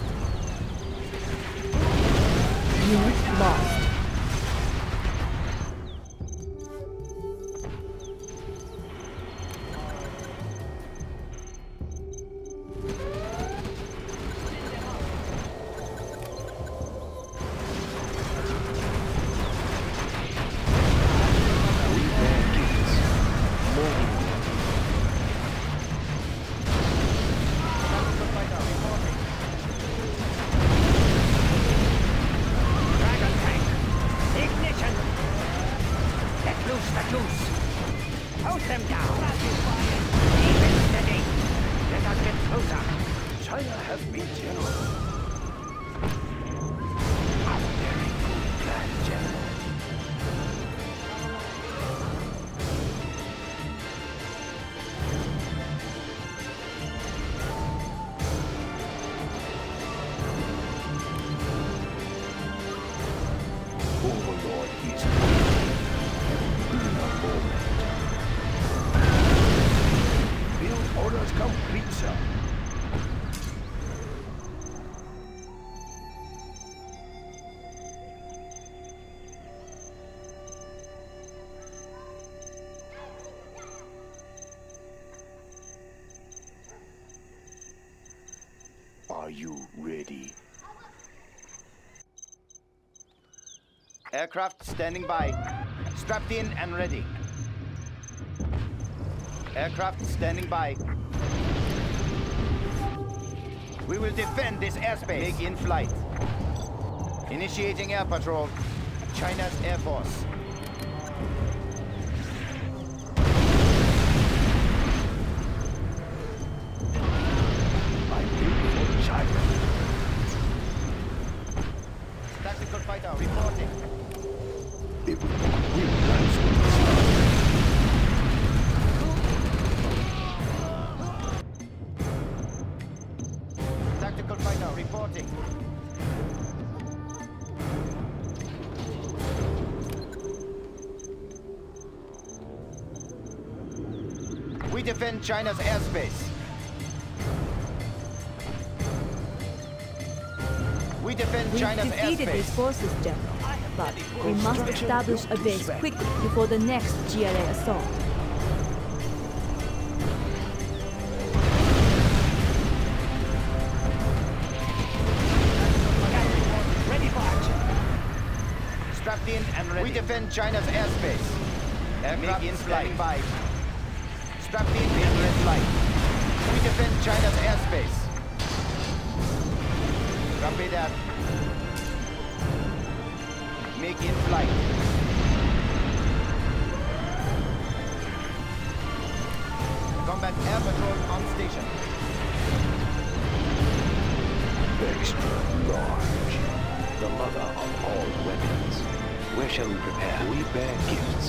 Speaker 1: Unit lost.
Speaker 8: We bear gifts. Morning.
Speaker 3: Dragon tank. Ignition. Let loose the juice. Hold them down. Keep it steady. Let us get closer.
Speaker 5: China has been generous. A very good plan, General. Overlord is waiting. In a moment. Build orders complete, sir. Are you ready?
Speaker 4: Aircraft standing by. Strapped in and ready. Aircraft standing by. We will defend this airspace. MiG in flight. Initiating air patrol. China's Air Force.
Speaker 5: I built for China.
Speaker 4: Tactical fighter reporting.
Speaker 5: It will not win guns when we start.
Speaker 4: Tactical fighter reporting. We defend China's airspace. We defend
Speaker 1: We've
Speaker 4: China's
Speaker 1: defeated
Speaker 4: airspace.
Speaker 1: these forces, General. But we must establish a base quickly before the next GLA assault.
Speaker 4: ready. We defend China's airspace. Aircraft in flight. By. Strapped in and red flight. We defend China's airspace. Copy that. Make in flight. Combat air patrol on station.
Speaker 5: Extra large.
Speaker 8: The mother of all weapons. Where shall we prepare? We bear gifts.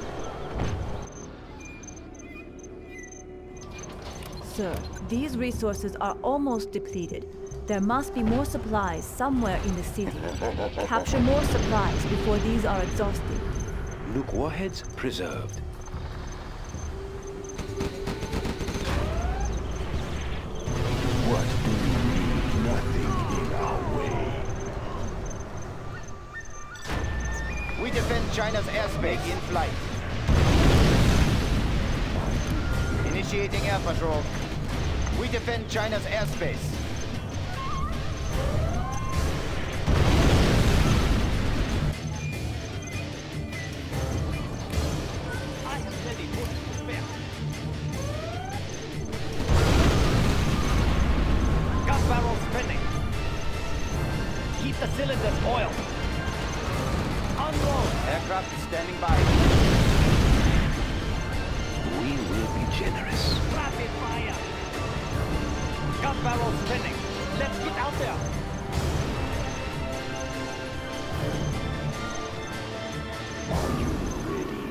Speaker 1: Sir, these resources are almost depleted. There must be more supplies somewhere in the city. Capture more supplies before these are exhausted.
Speaker 8: Nuke warheads preserved.
Speaker 5: What do you need? Nothing in our way.
Speaker 4: We defend China's airspace in flight. Initiating air patrol. We defend China's airspace.
Speaker 3: I am ready for spare. Gun barrel spinning. Keep the cylinders oiled. Unload.
Speaker 4: Aircraft standing by.
Speaker 8: We will be generous.
Speaker 3: Rapid fire. Gun barrel spinning. Let's get out there.
Speaker 5: Are you ready?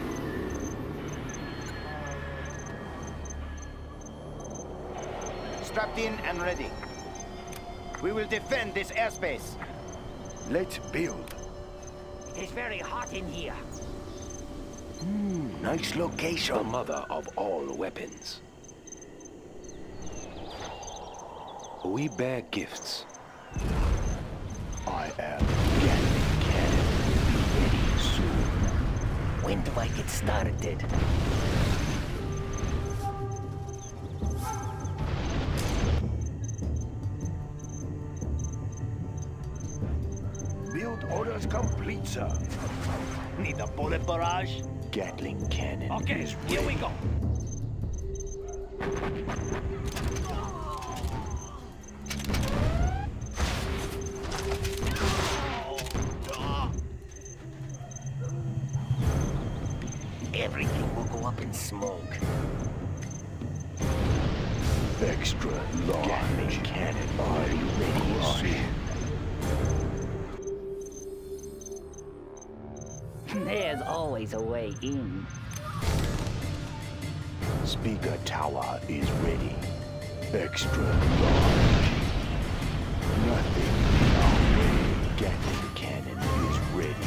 Speaker 4: Strapped in and ready. We will defend this airspace.
Speaker 5: Let's build.
Speaker 3: It is very hot in here.
Speaker 5: Nice location.
Speaker 8: The mother of all weapons. We bear gifts.
Speaker 5: I am Gatling Cannon. Will be ready soon.
Speaker 7: When do I get started?
Speaker 5: Build orders complete, sir.
Speaker 3: Need a bullet barrage?
Speaker 5: Gatling Cannon
Speaker 3: Okay,
Speaker 5: is
Speaker 3: here we
Speaker 5: ready.
Speaker 3: go.
Speaker 7: Everything will go up in smoke.
Speaker 5: Extra large. Gatling Cannon. Are you ready soon?
Speaker 7: There's always a way in.
Speaker 5: Speaker tower is ready. Extra large. Nothing in our way. Gatling Cannon is ready.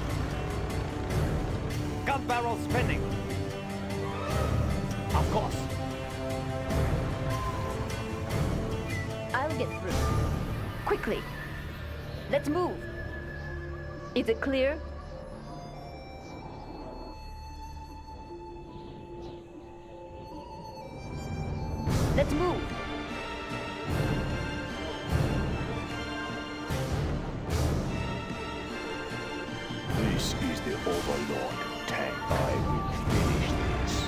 Speaker 3: Gun barrel spinning. Of course.
Speaker 6: I'll get through. Quickly. Let's move. Is it clear? Let's move.
Speaker 5: This is the Overlord tank. I will finish this.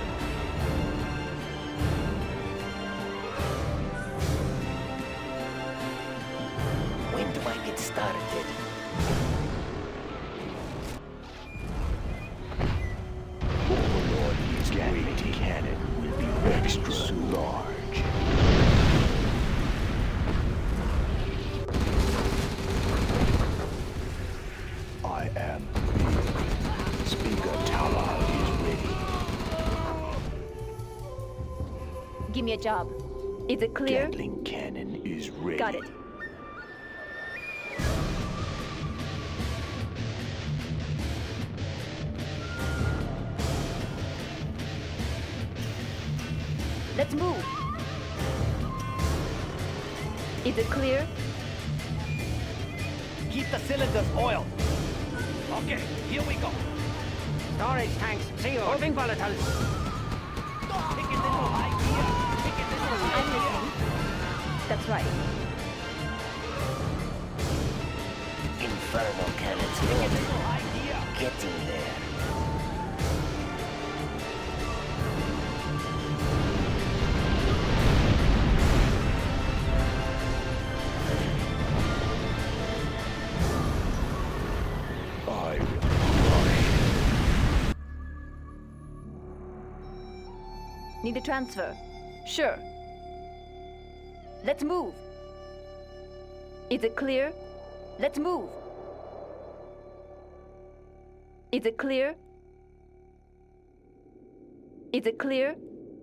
Speaker 7: When do I get started?
Speaker 5: Overlord is Gatling Cannon will be extra large. I am built. Speaker tower is ready.
Speaker 6: Give me a job. Is it clear?
Speaker 5: Gatling Cannon is ready.
Speaker 6: Got it. Let's move. Is it clear?
Speaker 3: Keep the cylinders oiled. Okay, here we go. Storage tanks sealed. Moving volatiles. Take it into high gear. Take it into
Speaker 6: I'm
Speaker 3: high gear.
Speaker 6: listening. That's right.
Speaker 7: Infernal cannons
Speaker 3: Take it
Speaker 7: loaded.
Speaker 3: into high gear.
Speaker 7: getting there.
Speaker 5: I will crush.
Speaker 6: Need a transfer? Sure. Let's move. Is it clear? Let's move. Is it clear? Is it clear?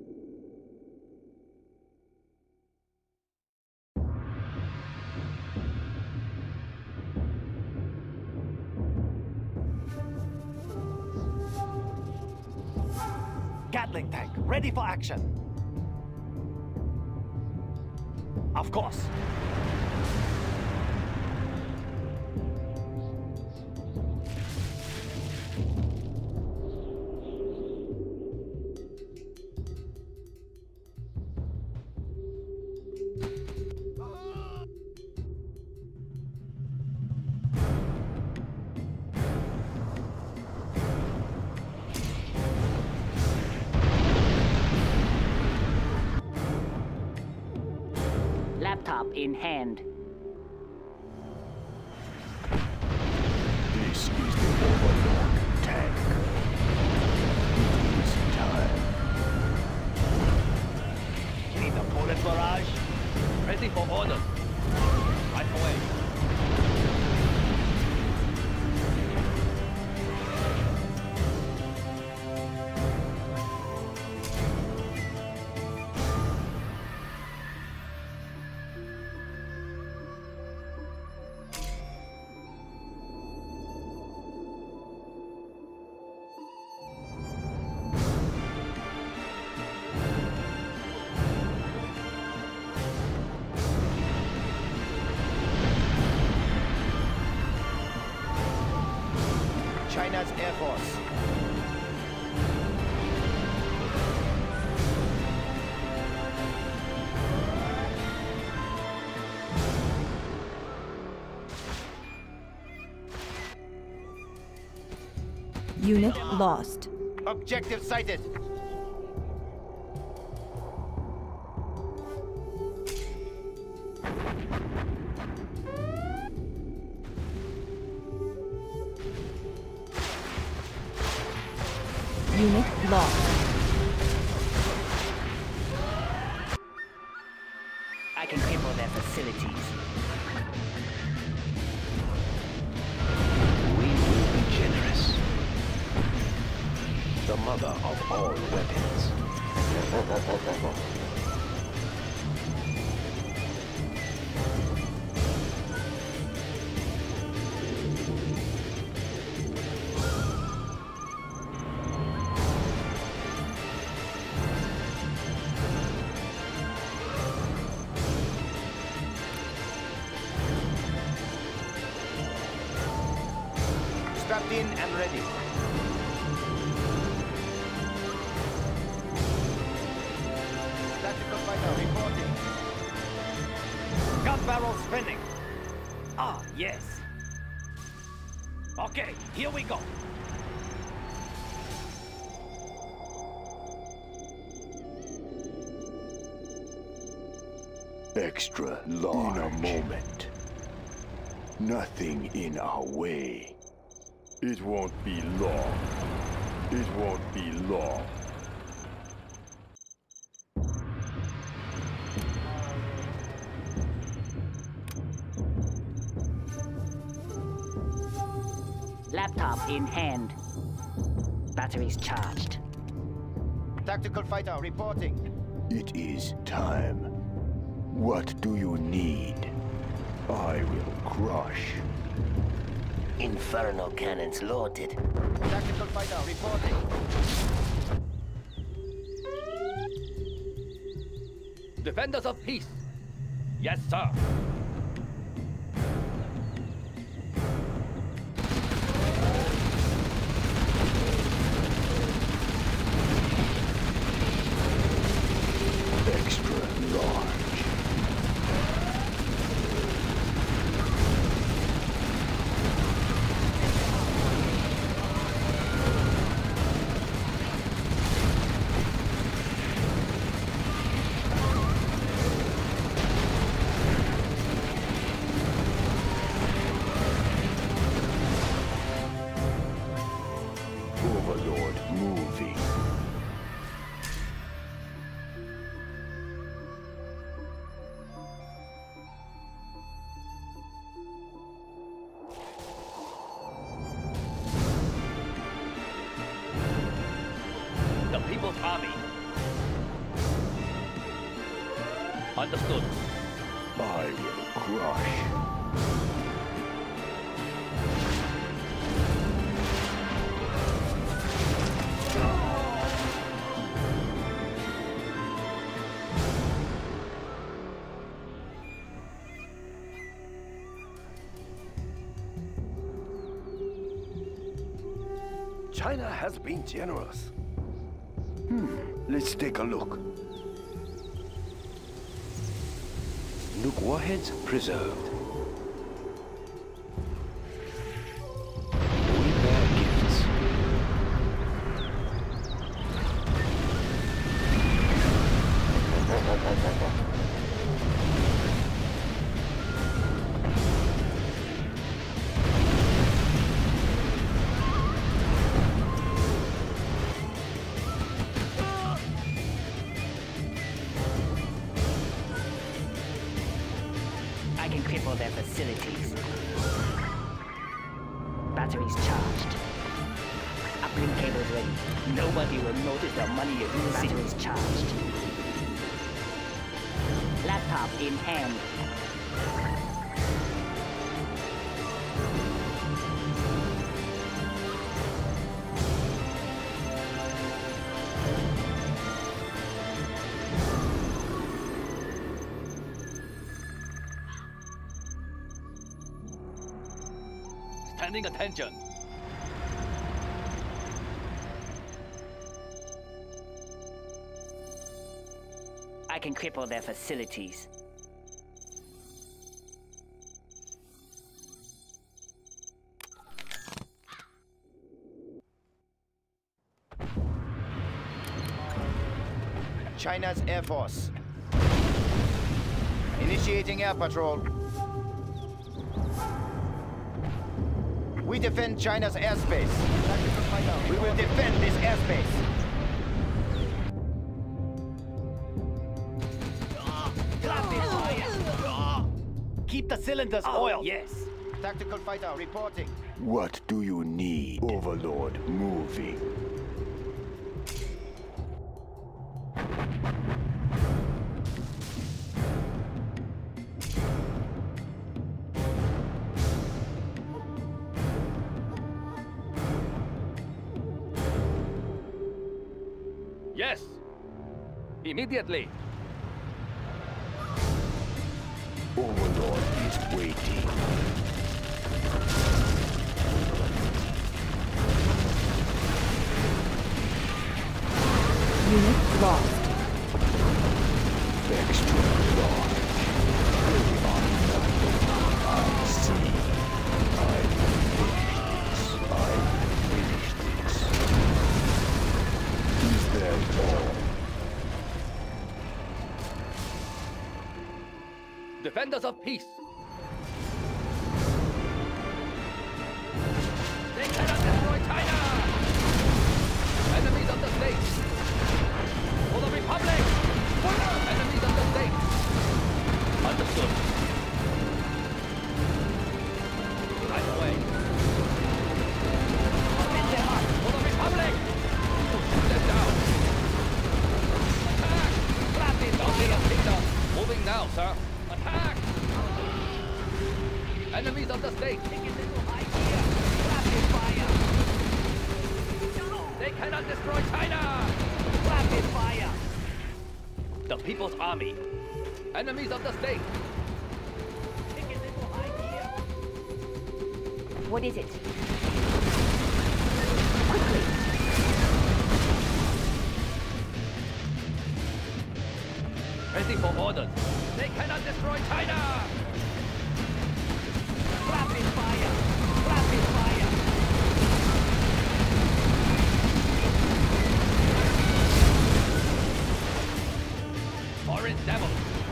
Speaker 3: Gatling tank, ready for action. Of course.
Speaker 7: Laptop in hand.
Speaker 5: This is the Overlord tank. It is time.
Speaker 2: Need a bullet barrage? Ready for orders. Right away.
Speaker 4: China's Air Force.
Speaker 1: Unit lost.
Speaker 4: Objective sighted.
Speaker 1: Unit lost.
Speaker 7: I can cripple their facilities.
Speaker 8: We will be generous. The mother of all weapons.
Speaker 4: Strapped in and ready. Tactical fighter reporting.
Speaker 3: Gun barrel spinning. Ah, yes. Okay, here we go.
Speaker 5: Extra large. In a moment. Nothing in our way. It won't be long. It won't be long.
Speaker 7: Laptop in hand. Batteries charged.
Speaker 4: Tactical fighter reporting.
Speaker 5: It is time. What do you need? I will crush.
Speaker 7: Inferno cannons loaded.
Speaker 4: Tactical fighter reporting.
Speaker 2: Defenders of peace. Yes, sir.
Speaker 5: Extra large. I will crush.
Speaker 8: China has been generous.
Speaker 5: Let's take a look.
Speaker 8: Nuke warheads preserved. We bear gifts.
Speaker 3: I can cripple their facilities. Batteries charged. Uplink cables ready. Nobody will notice the money is missing. Batteries charged. Laptop in hand.
Speaker 2: Standing attention.
Speaker 3: I can cripple their facilities.
Speaker 4: China's Air Force. Initiating air patrol. We defend China's airspace. We will defend this airspace.
Speaker 3: Keep the cylinders oiled.
Speaker 4: Yes. Tactical fighter reporting.
Speaker 5: What do you need? Overlord moving.
Speaker 2: Yes. Immediately.
Speaker 5: Overlord is waiting.
Speaker 1: Unit lost.
Speaker 5: Extra large. I see. I will finish this. Is that all?
Speaker 2: Defenders of peace. They cannot destroy China! Enemies of the state! For the Republic! Enemies of the state! Understood. Right away. Spin them up! For the Republic! Shoot them down! Attack! Rapid! Bounty of kingdom! Moving now, sir. Attack! Enemies of the state! Rapid fire! They cannot destroy China! Rapid fire! The People's Army! Enemies of the state!
Speaker 6: What is it? Quickly!
Speaker 2: Ready for orders! They cannot destroy China! Rapid fire! Rapid fire! Foreign devils!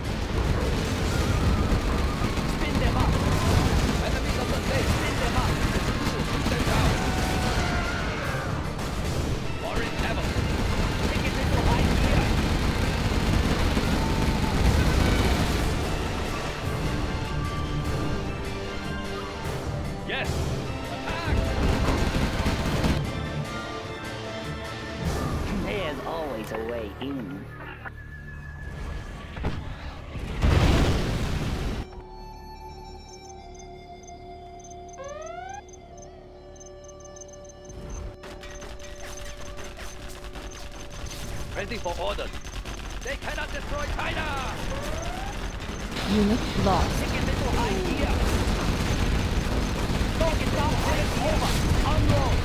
Speaker 2: Spin them up! Enemies of the state! Spin them up! Shoot them down! Foreign devils! Take it into high gear! Yes! Attack!
Speaker 3: There's always a way in.
Speaker 2: Ready for orders. They cannot destroy China!
Speaker 1: Unit lost.
Speaker 3: Take a little high here. Dog it down till it's over. Unload.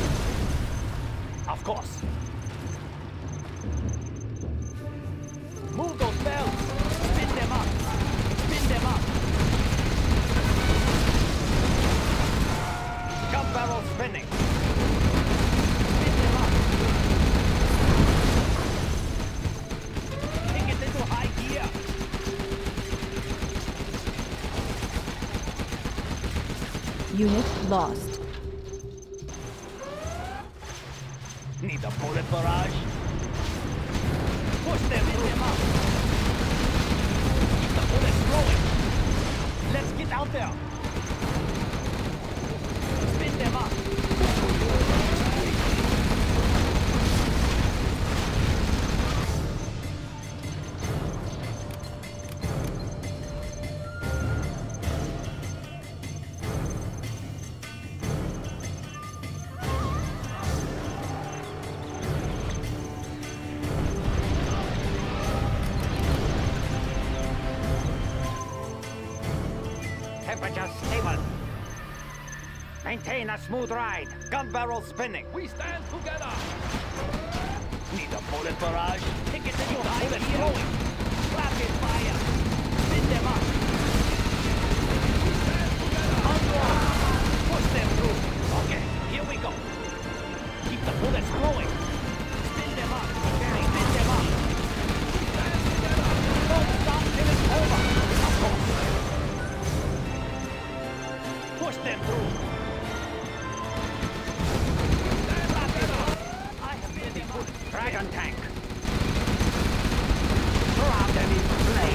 Speaker 3: Of course. Move those bells. Spin them up. Spin them up.
Speaker 4: Gun barrel spinning.
Speaker 3: Spin them up. Take a little high here.
Speaker 1: Unit lost.
Speaker 3: Need a bullet barrage. Push them up. Keep the bullets flowing. Let's get out there. Spin them up.
Speaker 7: Temperature stable. Maintain a smooth ride.
Speaker 4: Gun barrel spinning.
Speaker 2: We stand together!
Speaker 3: Need a bullet barrage. Take it to your bullets flowing. Rapid fire. Spin them up. Unload. Push them through. Okay, here we go. Keep the bullets flowing. Spin them up. Spin them up. Don't stop till it's over. Of course. Push them through. I have been put.
Speaker 7: Dragon tank. Throw them in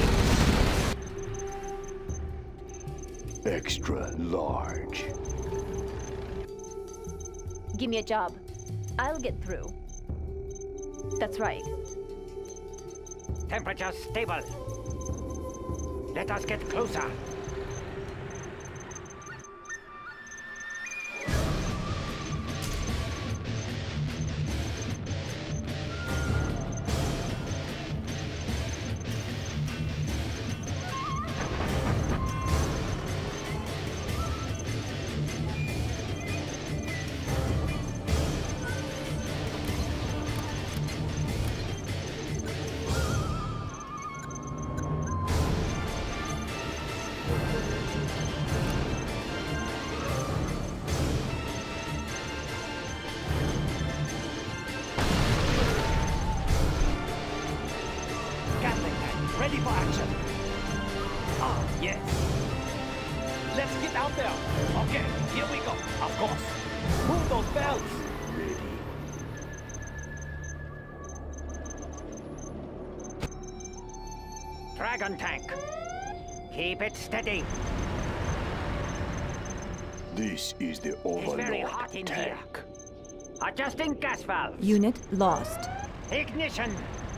Speaker 7: flames.
Speaker 5: Extra large.
Speaker 6: Give me a job. I'll get through. That's right.
Speaker 7: Temperature stable. Let us get closer.
Speaker 3: Ready for action. Ah, yes. Let's get out there. Okay, here we go. Of course. Move those bells.
Speaker 7: Dragon tank. Keep it steady.
Speaker 5: This is the
Speaker 7: It's very
Speaker 5: Overlord
Speaker 7: hot in
Speaker 5: tank.
Speaker 7: here. Adjusting gas valves.
Speaker 1: Unit lost.
Speaker 7: Ignition.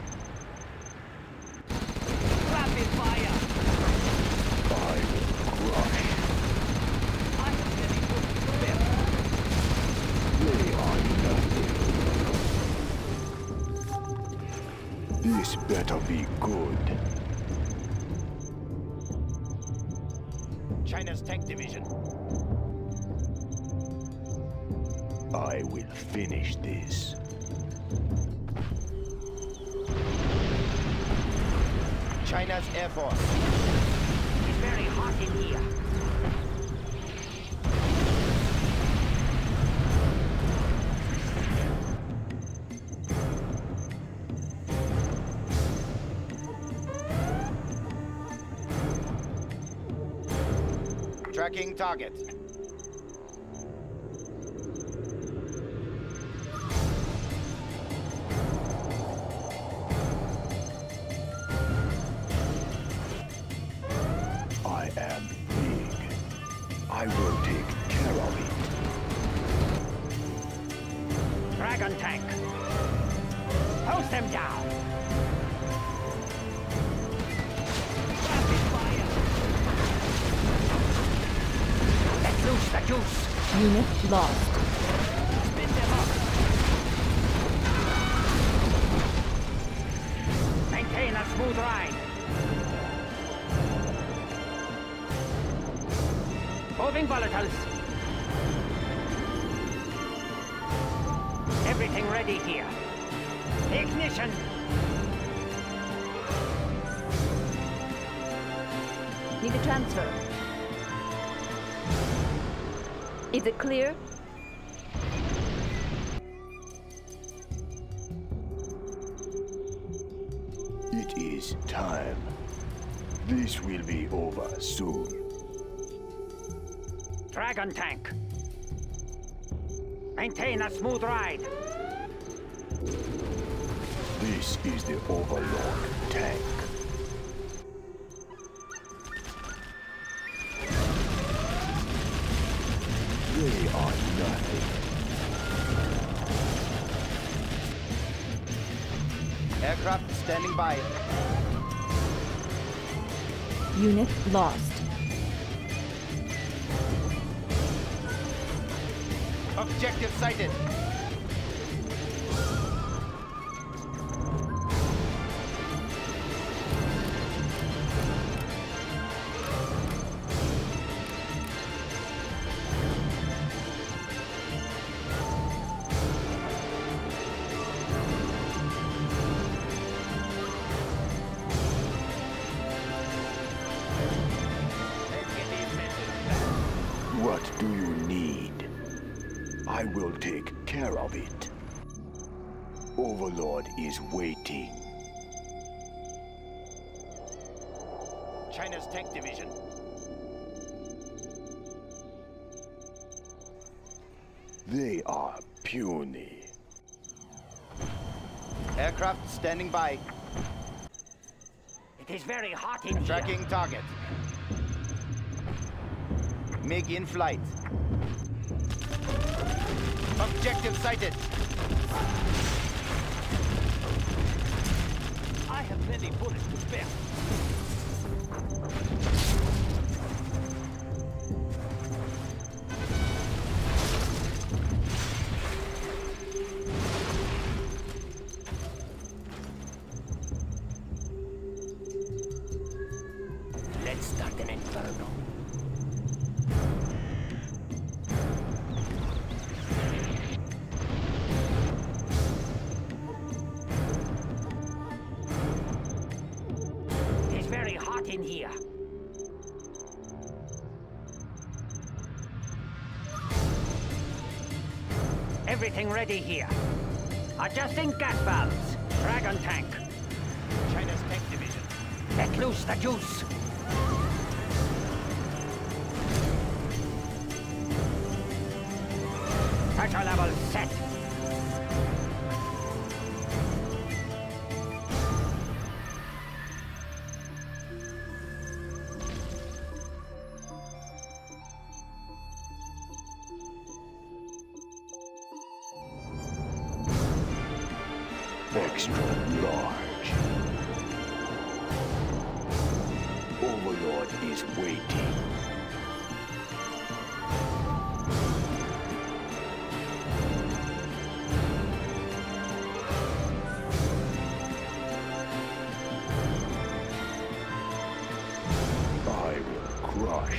Speaker 3: Rapid fire.
Speaker 5: I will crush.
Speaker 3: I have really put them.
Speaker 5: They are nothing. This better be good.
Speaker 4: China's tank division.
Speaker 5: I will finish this.
Speaker 4: China's Air Force.
Speaker 7: It's very hot in here.
Speaker 4: Tracking target.
Speaker 5: I am big. I will take care of it.
Speaker 7: Dragon tank. Post them down.
Speaker 3: Rapid fire.
Speaker 7: Let loose the juice.
Speaker 1: Unit lost.
Speaker 3: Spin them up. smooth ride. Moving volatiles. Everything ready here. Ignition.
Speaker 6: Need a transfer. Is it clear?
Speaker 5: It is time. This will be over soon.
Speaker 3: Dragon tank. Maintain a smooth ride.
Speaker 5: This is the Overlord tank. They are nothing.
Speaker 4: Aircraft standing by.
Speaker 1: Unit lost.
Speaker 4: Objective sighted.
Speaker 5: What do you need? I will take care of it. Overlord is waiting.
Speaker 4: China's tank division.
Speaker 5: They are puny.
Speaker 4: Aircraft standing by.
Speaker 3: It is very hot in here.
Speaker 4: Tracking target. MiG in flight. Objective sighted.
Speaker 3: I have many bullets to spare.
Speaker 7: Let's start an inferno.
Speaker 3: It's very hot in here. Everything ready here. Adjusting gas valves. Dragon tank.
Speaker 4: China's tank division.
Speaker 3: Let loose the juice. Pressure level set.
Speaker 5: Extra large. Overlord is waiting. I will crush.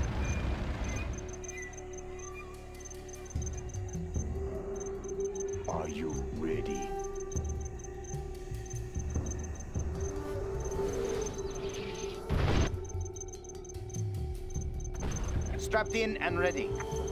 Speaker 5: Are you ready?
Speaker 4: Strapped in and ready.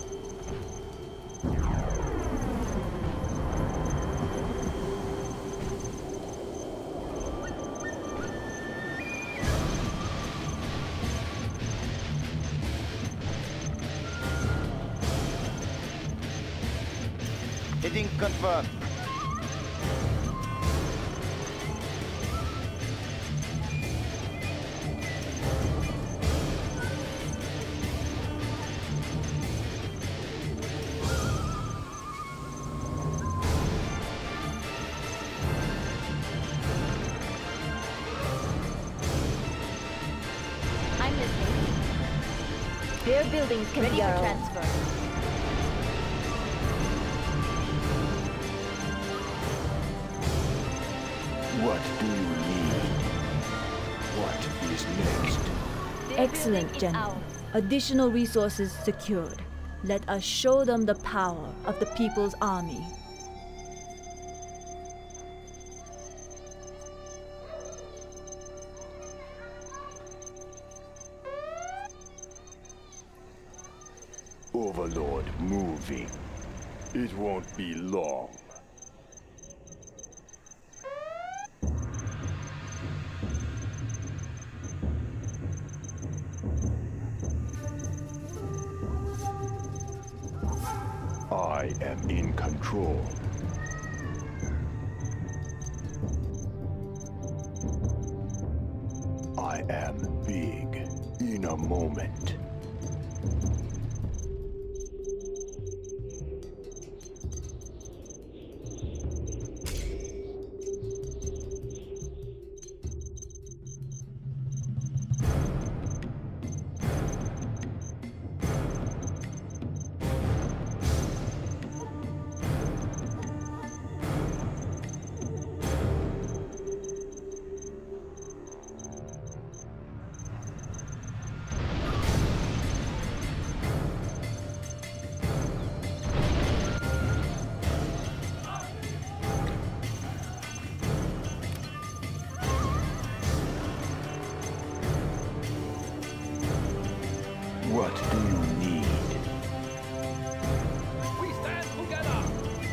Speaker 4: Hitting confirmed.
Speaker 6: I'm listening. Their buildings can be our own. Transfer.
Speaker 5: What do you need? is next?
Speaker 1: Excellent, General. Additional resources secured. Let us show them the power of the People's Army.
Speaker 5: Overlord moving. It won't be long. I am in control. I am big in a moment. What do you need?
Speaker 2: We stand together.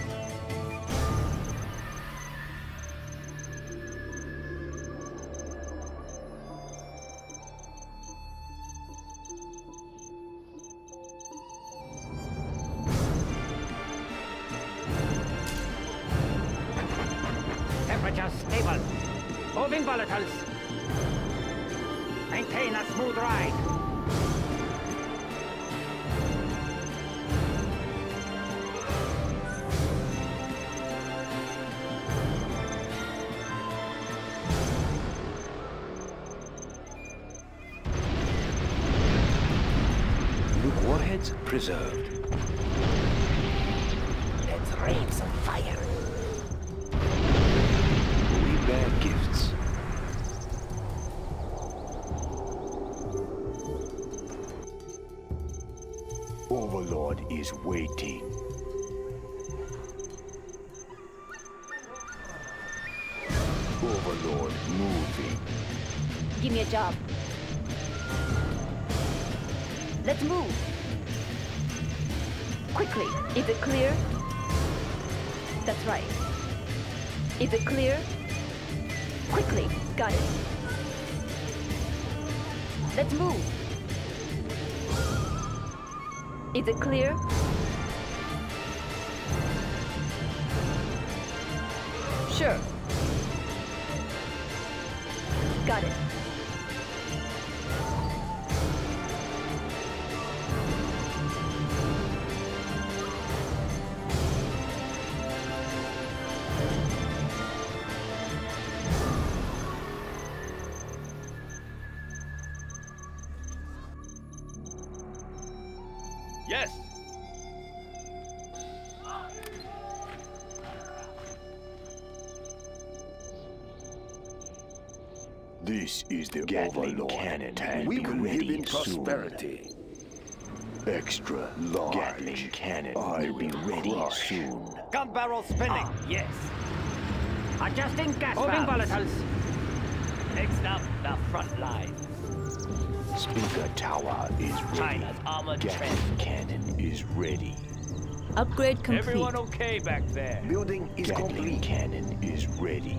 Speaker 3: Temperature stable. Moving volatiles. Maintain a smooth ride.
Speaker 8: Nuke warheads preserved.
Speaker 7: Let's rain some fire.
Speaker 8: We bear gifts.
Speaker 5: Overlord is waiting. Overlord moving.
Speaker 6: Give me a job. Let's move. Quickly. Is it clear? That's right. Is it clear? Quickly. Got it. Let's move. Is it clear? Sure. Got it.
Speaker 2: Yes.
Speaker 5: This is the
Speaker 8: Gatling
Speaker 5: Overlord
Speaker 8: cannon.
Speaker 5: tank.
Speaker 8: We will
Speaker 5: ready
Speaker 8: live in
Speaker 5: soon.
Speaker 8: prosperity.
Speaker 5: Extra large.
Speaker 8: Gatling cannon
Speaker 5: I
Speaker 8: will be
Speaker 5: will
Speaker 8: ready
Speaker 5: crush.
Speaker 8: soon.
Speaker 4: Gun barrel spinning.
Speaker 3: Yes. Adjusting gas
Speaker 2: Moving
Speaker 3: valves.
Speaker 2: volatiles. Next up, the front line.
Speaker 5: Speaker tower is ready.
Speaker 2: China's armored
Speaker 5: Gatling
Speaker 2: trench.
Speaker 5: cannon is ready.
Speaker 1: Upgrade complete.
Speaker 2: Everyone okay back there?
Speaker 8: Building is
Speaker 5: Gatling
Speaker 8: complete.
Speaker 5: cannon is ready.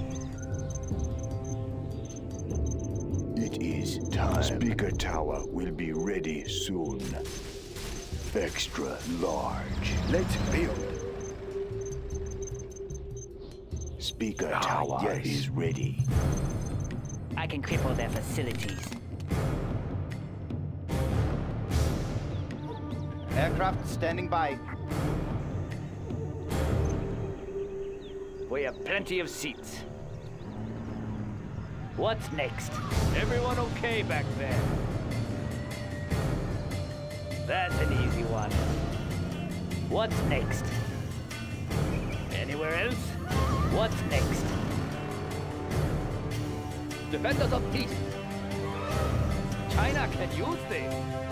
Speaker 5: It is time. Speaker tower will be ready soon. Extra large.
Speaker 8: Let's build.
Speaker 5: Speaker tower
Speaker 8: yes.
Speaker 5: is ready.
Speaker 3: I can cripple their facilities.
Speaker 4: Aircraft standing by.
Speaker 3: We have plenty of seats. What's next?
Speaker 2: Everyone okay back there?
Speaker 3: That's an easy one. What's next?
Speaker 2: Anywhere else?
Speaker 3: What's next?
Speaker 2: Defenders of peace.
Speaker 3: China can use this.